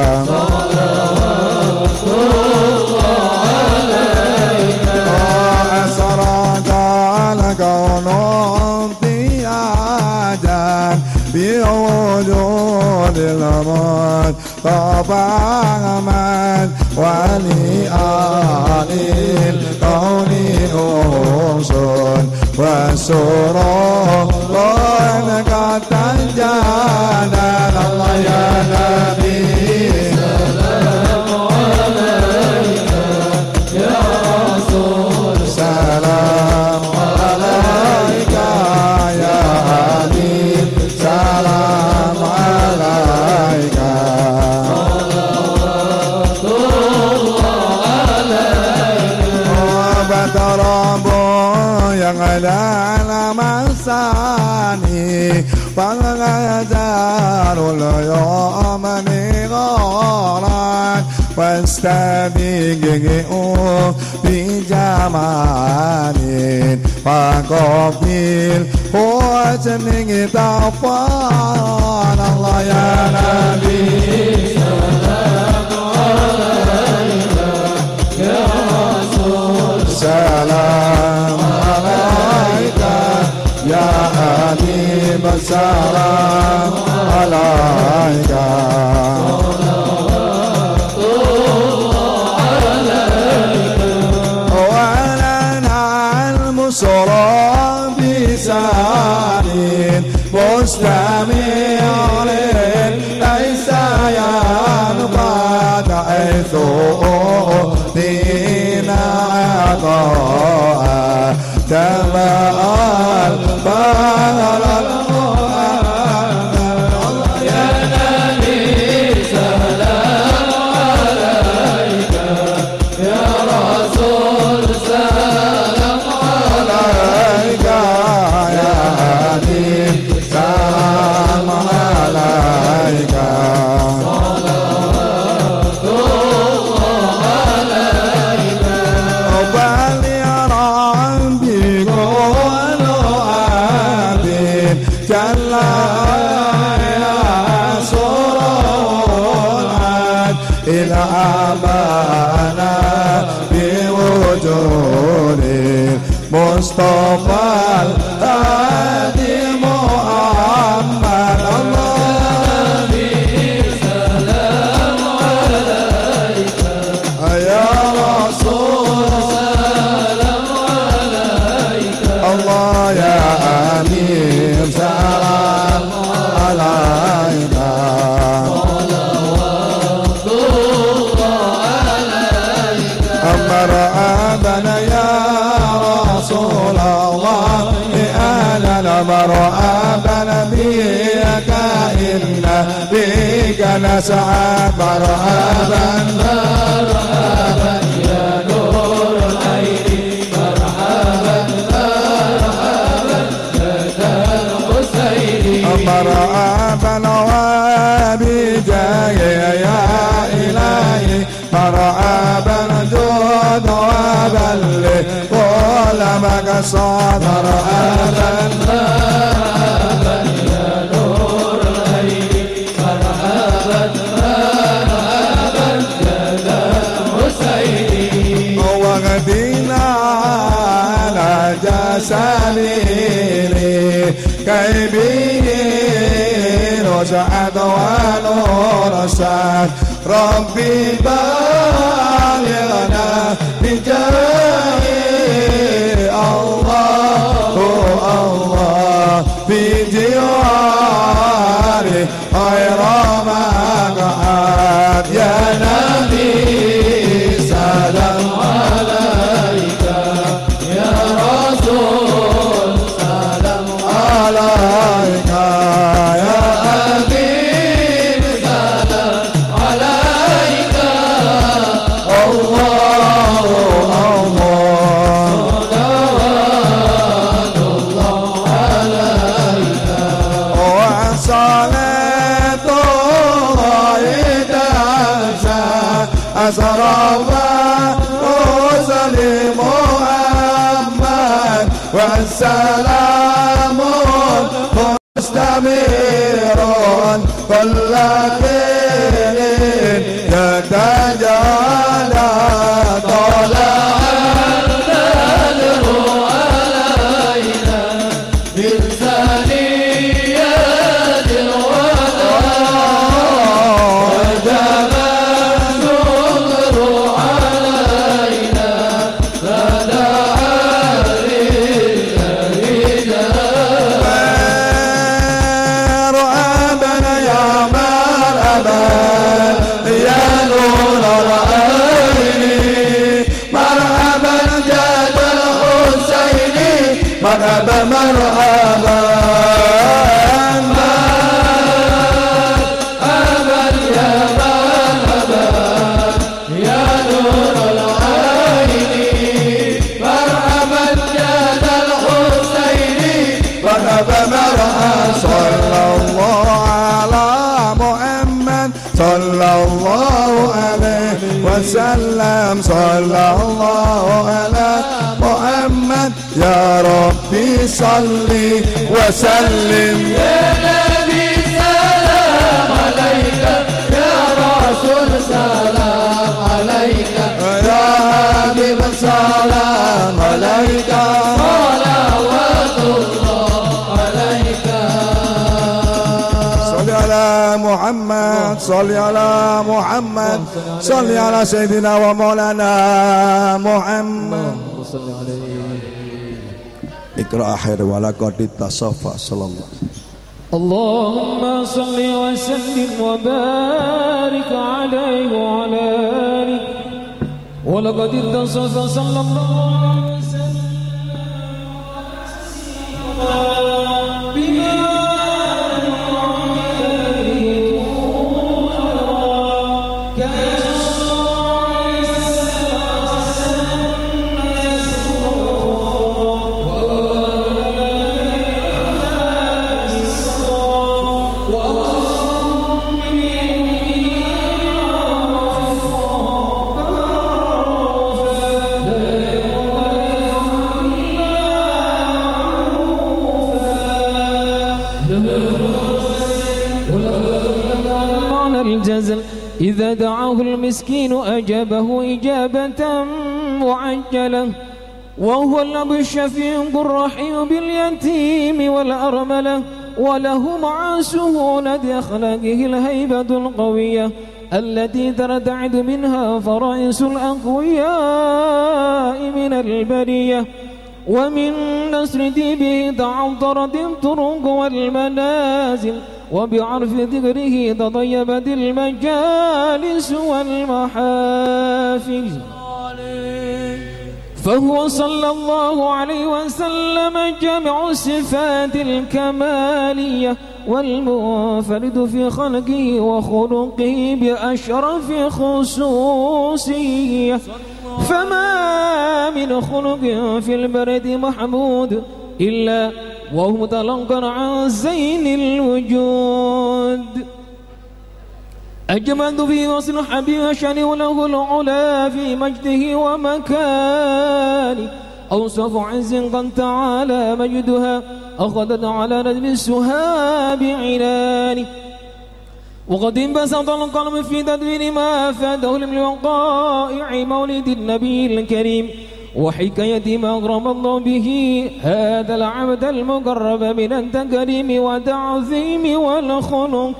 salawatullah alaika asraka lakaunum tiadan biwujud al-amad tabangaman wali alil kauni umsun wasurah wanakatan jadan Allah ya Nabi salamu alaika ya Rasul salamu alaika ya Habib salamu alaika yang ada nama sani pengajarul yomani goran pastabigiu bijamanin pakofil huwajning tafan Allah ya Nabi salamu alaika ya Rasul salam alaika ya habib salam alaika salawatullah alaika wa lana al-musra bisanin mustami'in laysa yanqad aisu dina ata'a tama'al bahar Allah ya Nabi salam alaika ya Rasul salam alaika ya Habib salam alaika إلى أبانا بوجود المصطفى الهادي محمد الله سلام عليك يا رسول سلام عليك الله يا أمين رسول الله أهلا مرحبا بك إن بك نسعى مرحبا مرحبا يا نور العين مرحبا مرحبا يا الحسين مرحبا وبجاه يا إلهي مرحبا جود وبلغ كل مقصود مرحبا مرحبا يا نور العين مرحبا مرحبا يا الحسين وغدينا على جساميني كي به رجعت ونور سعد ربي بالغنا بجاه الله الله في جواري غير مقعد يا نبي سلام عليك يا رسول سلام عليك يا حبيب سلام عليك الله الله صلوات الله عليك وصلاة الله تنسى أسرى وسلم محمد والسلام مستمر كل حين يتجلى طلع البدر علينا من ثنيات الوداع وجب الشكر علينا فدعا لله مرحبا يا مرحبا يا نور العين مرحبا جاد الحسين مرحبا مرحبا مرحبا يا مرحبا يا نور العين مرحبا جاد الحسين مرحبا مرحبا صلى الله على محمد صلى الله عليه وسلم صلى الله على محمد يا ربي صلي وسلم يا نبي سلام عليك يا رسول سلام عليك يا حبيب السلام عليك صلوات الله عليك صل على محمد صل على محمد صل على سيدنا ومولانا محمد اقرأ آخر ولقد اتصفى صلى الله اللهم صل وسلم وبارك عليه وعلى آله ولقد اتصف صلى الله عليه وسلم بما الجزل إذا دعاه المسكين أجابه إجابة معجلة وهو الأب الشفيق الرحيم باليتيم والأرملة وله مع سهولة أخلاقه الهيبة القوية التي ترتعد منها فرائس الأقوياء من البرية ومن نسر ديبه تعطرت الطرق والمنازل وبعرف ذكره تطيبت المجالس والمحافل فهو صلى الله عليه وسلم جامع الصفات الكمالية والمنفرد في خلقه وخلقه بأشرف خصوصية، فما من خلق في البرد محمود إلا وهو متلقى عن زين الوجود. أجمد في وصل الحبيب شأنه وله العلا في مجده ومكانه، أوصف عز قد تعالى مجدها أخذت على ندب السهاب عنانه، وقد انبسط القلم في تدبير ما أفاده من وقائع مولد النبي الكريم وحكاية ما أغرم الله به هذا العبد المقرب من التكريم والتعظيم والخلق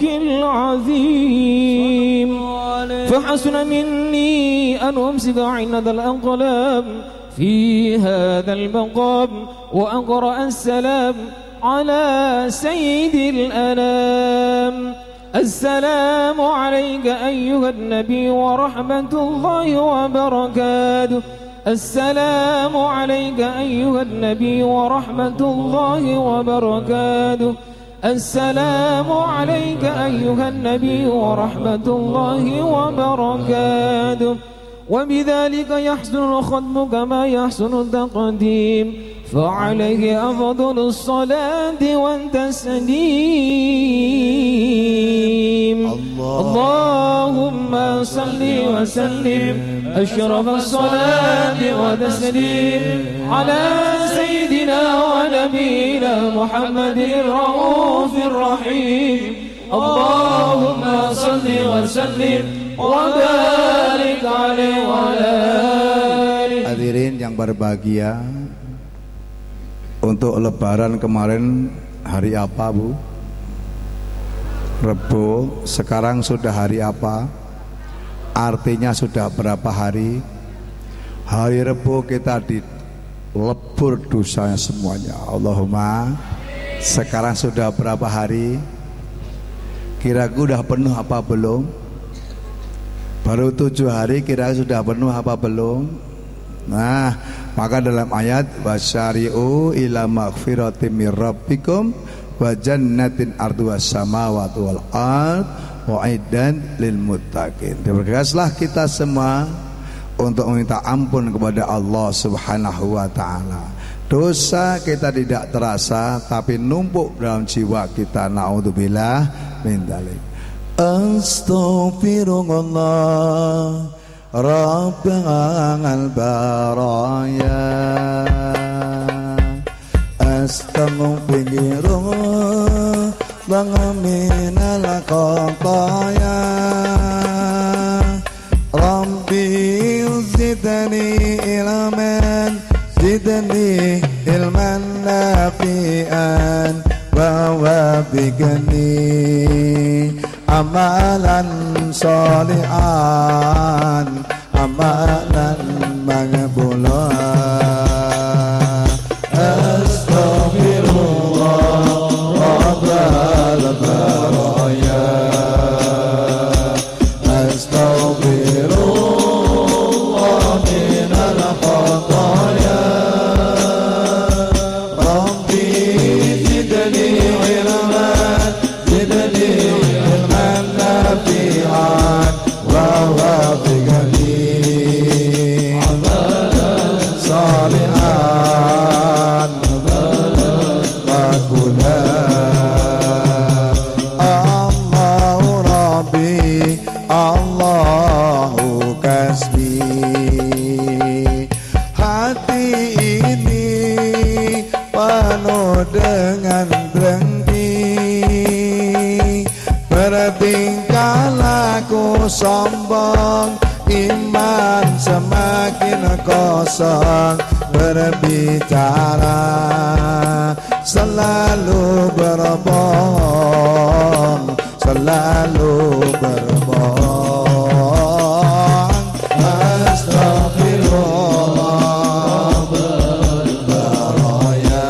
العظيم. فحسن مني أن أمسك عناد الأقلام في هذا المقام وأقرأ السلام على سيد الأنام. السلام عليك أيها النبي ورحمة الله وبركاته. السلام عليك أيها النبي ورحمة الله وبركاته. السلام عليك أيها النبي ورحمة الله وبركاته. وبذلك يحسن الختم كما يحسن التقديم، فعليه أفضل الصلاة والتسليم. اللهم صل وسلم أشرف الصلاة وتسليم على سيدنا ونبينا محمد الرؤوف الرحيم. اللهم صل وسلم وبارك عليه وعلى آله. Hadirin yang berbahagia, untuk lebaran kemarin hari apa, Bu? Rebo. Sekarang sudah hari apa? Artinya sudah berapa hari? Hari Rebo kita dilebur dosanya semuanya. Allahumma. Sekarang sudah berapa hari? Kira-kira sudah penuh apa belum? Baru tujuh hari, kira sudah penuh apa belum? Nah, maka dalam ayat wasyari'u ila maghfiratin mir rabbikum wa jannatin arduhas samawati wal ard wa'iddat lil muttaqin. Bergegaslah kita semua untuk meminta ampun kepada Allah Subhanahu wa taala. Dosa kita tidak terasa tapi numpuk dalam jiwa kita. Naudzubillah min dzalik. Astaghfirullah Rabbal baraya. Astaghfirullah minal khataya. Rabbi zidni ilman zidni ilman nafi'an wa wafiqni amalan sholihan amalan maqbulan. Astaghfirullah Rabbal baraya. Astaghfirullah minal khataya. Rabbi zidni ilman zidni ilman nafi'an wa wafiqni amalan sholihan maqbulan. Allahu Rabbi Allahu kasbi. Hati ini penuh dengan dengki, bertingkah laku sombong, iman semakin kosong, berbicara selalu berbohong, selalu berbohong. Astaghfirullah baraya.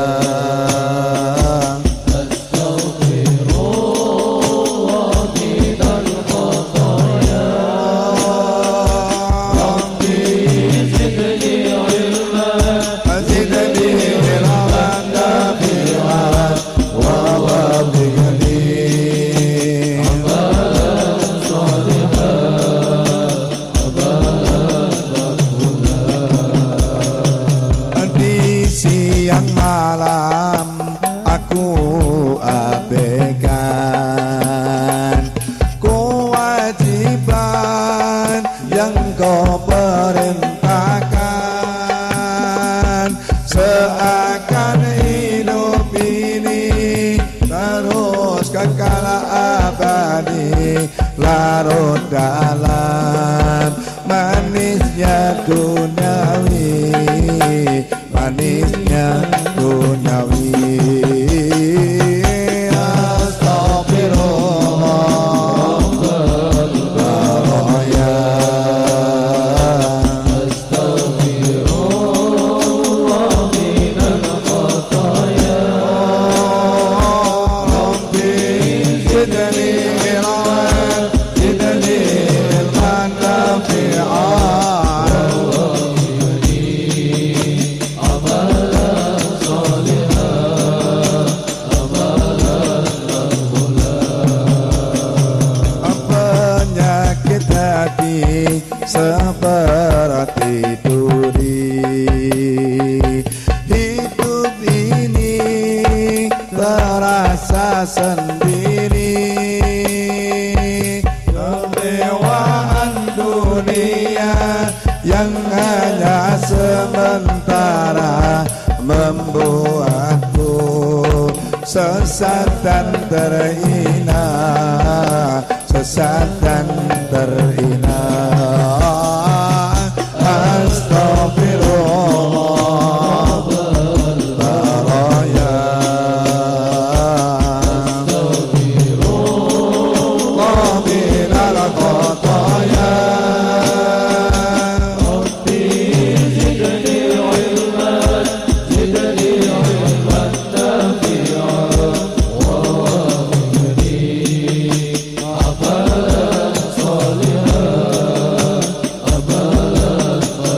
Astaghfirullah minal khataya. Rabbi zidni ilman siang malam aku abaikan kewajiban yang kau perintahkan, seakan hidup ini terus kekal abadi, larut dalam manisnya duniawi, manisnya duniawi. Seperti duri, hidup ini terasa sendiri, kemewaan dunia yang hanya sementara membuatku sesat dan terhina, sesat dan terhina. Astagfirullah baraya, Astagfirullah minal khataya, Rabbi zidni ilman, zidni ilman nafi'an, wa wa'afini amalan salihan, amalan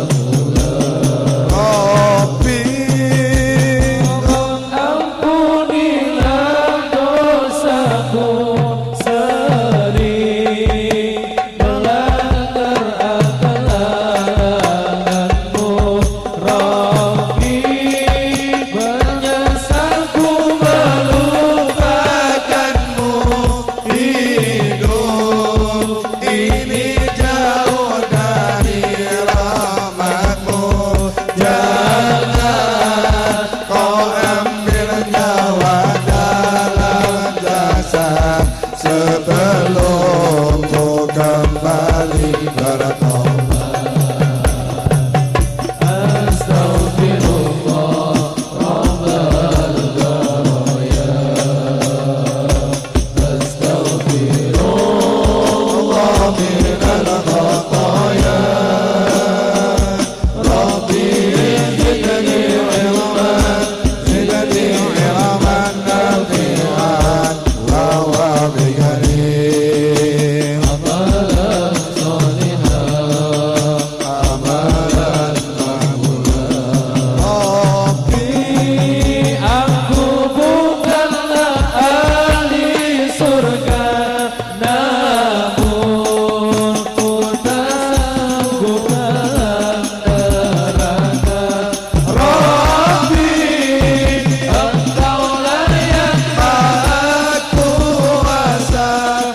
sebelum ku kembali bertobat. Astagfirullah Rabbal Baraya, Astagfirullah minal khataya, Rabbi zidni ilman, zidni ilman nafi'an, wa wa'afini amalan salihan, amalan maqbulan. Rabbi, aku bukanlah ahli surga, namun ku tangguhkan neraka. Rabbi, Engkaulah yang maha kuasa,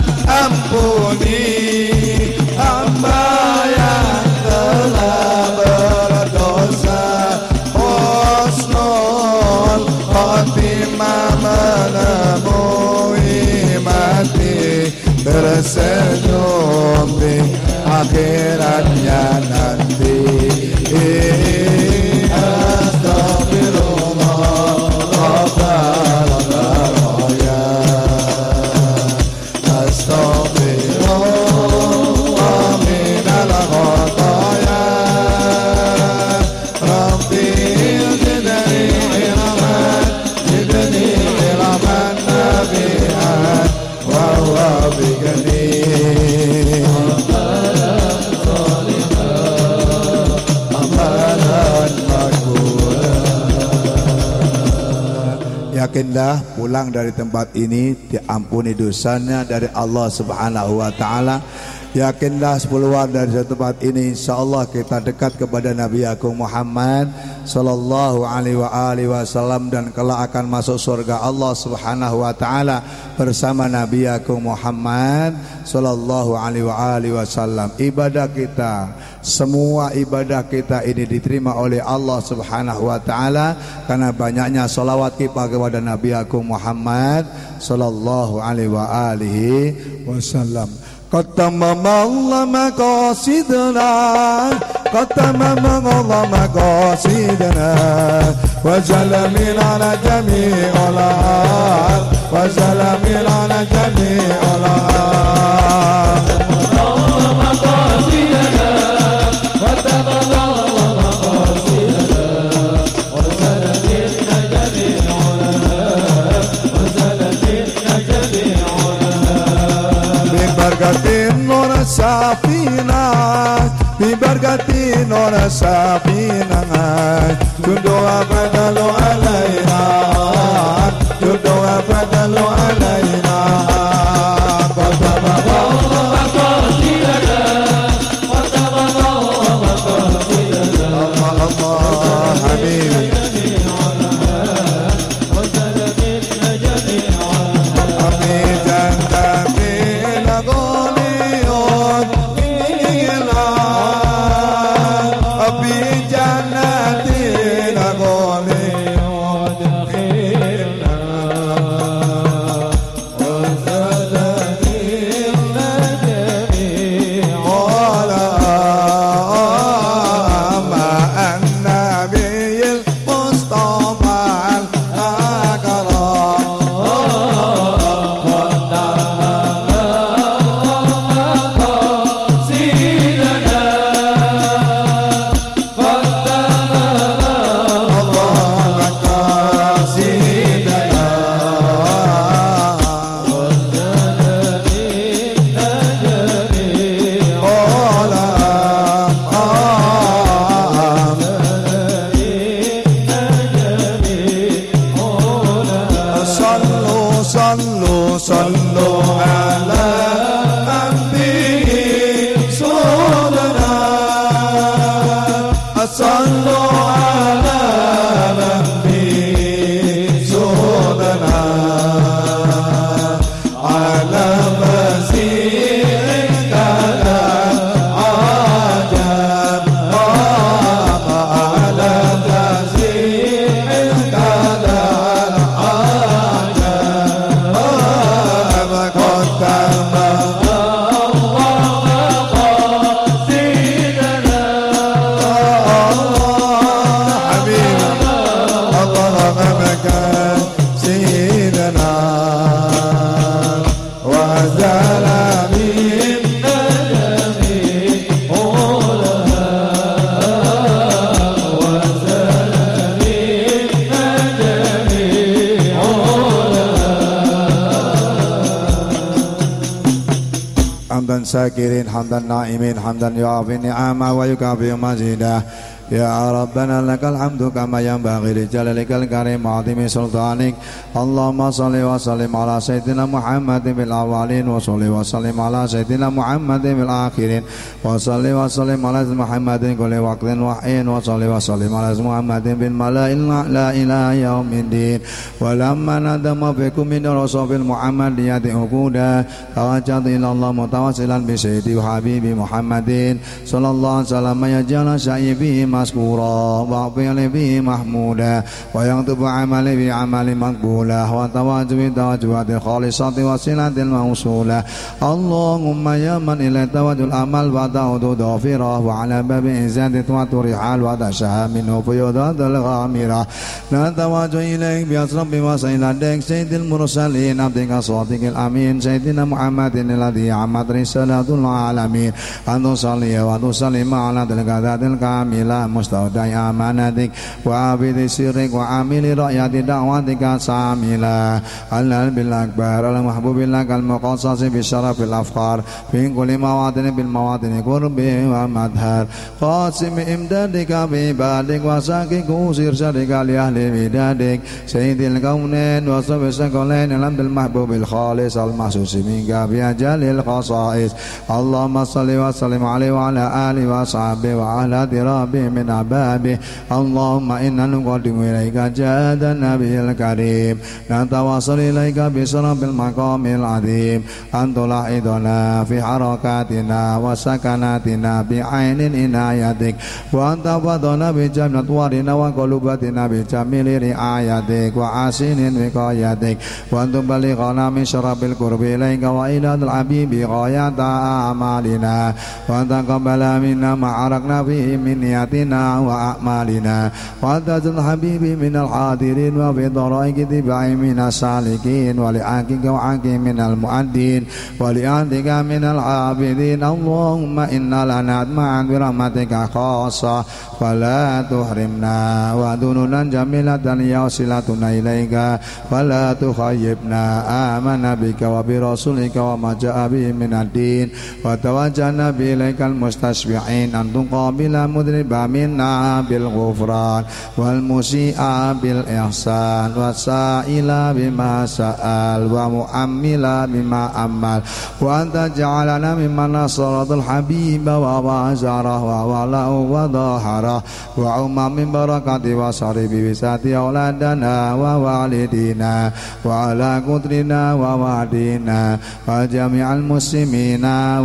ampuni hamba yang telah berdosa. Husnul khotimah menemui mati, tersenyum di akhiratnya nanti. Astagfirullah Rabbal Baraya, Astagfirullah minal khataya, Rabbi zidni ilman, zidni ilman nafi'an, wa wa'afini amalan salihan, amalan maqbulan. Yakinlah pulang dari tempat ini diampuni dosanya dari Allah Subhanahu wa taala. Yakinlah sepuluhan dari satu tempat ini insyaallah kita dekat kepada Nabi Agung Muhammad sallallahu alaihi wa alihi wasallam dan kelak akan masuk surga Allah Subhanahu wa taala bersama Nabi Agung Muhammad sallallahu alaihi wa alihi wasallam. Ibadah kita, semua ibadah kita ini diterima oleh Allah Subhanahu wa taala karena banyaknya salawat kita kepada Nabi Agung Muhammad sallallahu alaihi wa alihi wasallam. قد تمم الله مقاصدنا قد تمم الله مقاصدنا وجل من على جميع الأرض وجل من على جميع الأرض الله مقاصدنا قد تمم الله مقاصدنا وجل من جميع الأرض وجل من جميع ببركة نور سفينة ببركة نور سفينة جندها بدل علينا جندها بدل علينا قدم الله مقاصدنا قدم الله مقاصدنا الله حبيبي ساكرين حمدا نائمين حمدا يعافي النعمة ويكافئ مزيدا يا ربنا لك الحمد كما ينبغي لجلالك الكريم وعظيم سلطانك اللهم صل وسلم على سيدنا محمد في الأولين وصل وسلم على سيدنا محمد في الآخرين وصل وسلم على محمد كل وقت وحين وصل وسلم على محمد في الملائكة لا إله يوم الدين ولما ندم فيكم من رسول المحمدية عقودا توجهت إلى الله متوسلا بسيدي وحبيبي محمد صلى الله عليه وسلم يجعل شيبه مذكورا وأقبل به محمودا ويكتب عملي بعمل مقبولا وتواجب توجبات خالصة وصلة الموصولة اللهم يا من إلى توجه الأمل وتعود ضافرة وعلى باب إنزاد وترحال وتشاء منه فيضاد الغامرة نتوجه إليك بأسرب وسيلتك سيد المرسلين عبدك صادق الأمين سيدنا محمد الذي عمت رسالة العالمين أن تصلي وتسلم على تلك الكاملة مستودع أمانتك وعابد سرك وعامل رأية دعوتك ساملا النبي الأكبر المحبوب لك المقصص بالشرف الأفخار في كل مواطن بالمواطن قرب ومدهر قاسم إمدادك بعبادك وساكك سرشدك لأهل بدادك سيد الكونين وصف الثقلين الحمد المحبوب الخالص المحسوس منك بأجل الخصائص اللهم صل وسلم عليه وعلى آله وصحبه وعلى درابه من أبابه اللهم إنا نقدم إليك جاد النبي الكريم نتواصل إليك بشرف المقام العظيم أن تلاحظنا في حركاتنا وسكناتنا بعين عنايتك وأن تفضلنا بجميع أطوارنا وقلوباتنا بجميل رعايتك وحسن وقايتك وأن تبلغنا من شرف القرب إليك وإلى الحبيب غاية أعمالنا وأن تقبل منا ما عرقنا فيه من نياتنا وأعمالنا وأن تجعل الحبيب من الحاضرين وفي ضرائق اتباع من السالكين ولحقك وحقك من المؤدين ولأهلك من العابدين اللهم إنا لنا معا برحمتك خاصة فلا تحرمنا ودنونا جميلة يوصلتنا إليك فلا تخيبنا آمنا بك وبرسولك وما جاء به من الدين وتوجهنا إليك المستشفعين أن تقابل مذنب منا بالغفران والمسيء بالإحسان والسائل بما سأل ومؤمل بما أمل وأن تجعلنا ممن نصرت الحبيب وبازره ووله وظهره وعم من بركة وصرب بسات أولادنا ووالدينا وعلى قدرنا ووعدنا وجميع المسلمين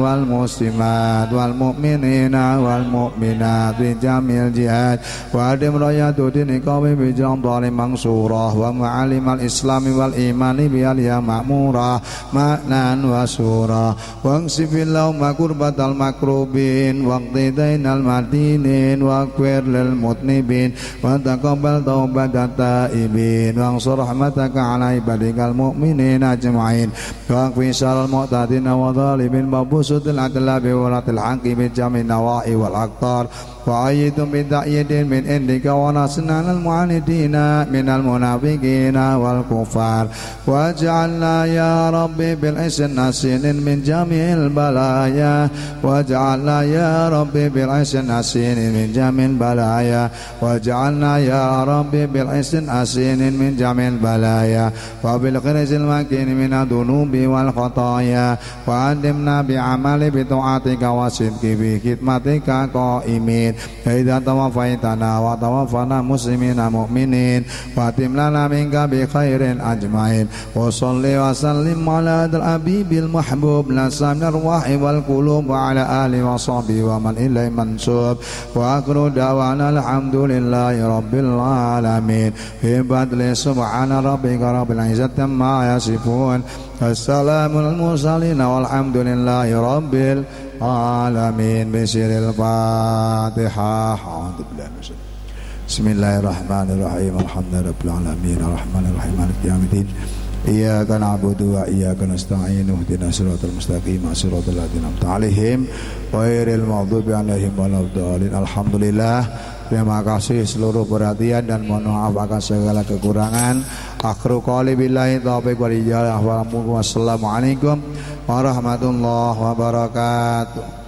والمسلمات والمؤمنين والمؤمنات بجميع الجهات وأدم راية دين قوم بجنطال منصورة ومعالم الإسلام والإيمان بأليا مأمورة معنى وسورة واكشف اللهم كربة المكروبين واقضي دين المدينين واغفر للمذنبين وتقبل توبة التائبين وانصر رحمتك على عبادك المؤمنين أجمعين واكفي شر المعتدين وظالمين وبسط العدل بولاة الحق بجميع النواحي والأقطار وأيد بتأييد من عندك ونصرنا المعاندين من المنافقين والكفار واجعلنا يا ربي بالعز نسين من جميع البلايا واجعلنا يا ربي بالعز نسين من جميع البلايا واجعلنا يا ربي بالعز نسين من جميع البلايا وبالخرج المكين من الذنوب والخطايا وأدمنا بعمل بطاعتك وصدق بخدمتك قائمين إذا توفيتنا وتوفنا مسلمين مؤمنين واتم لنا منك بخير أجمعين وصل وسلم على الحبيب المحبوب لنا من الأرواح والقلوب وعلى آله وصحبه ومن إليه منسوب وآخر دعوانا الحمد لله رب العالمين في بدل سبحان ربك رب العزة ما يصفون السلام المرسلين والحمد لله رب العالمين بسر الفاتحة أعوذ بالله من الشيطان بسم الله الرحمن الرحيم الحمد لله رب العالمين الرحمن الرحيم مالك يوم الدين إياك نعبد وإياك نستعين اهدنا الصراط المستقيم صراط الذين أنعمت عليهم غير المغضوب عليهم ولا الضالين. Alhamdulillah, terima kasih seluruh perhatian dan mohon maaf akan segala kekurangan. Akhru qouli billahi taufiq wal hidayah. Wassalamualaikum warahmatullahi wabarakatuh.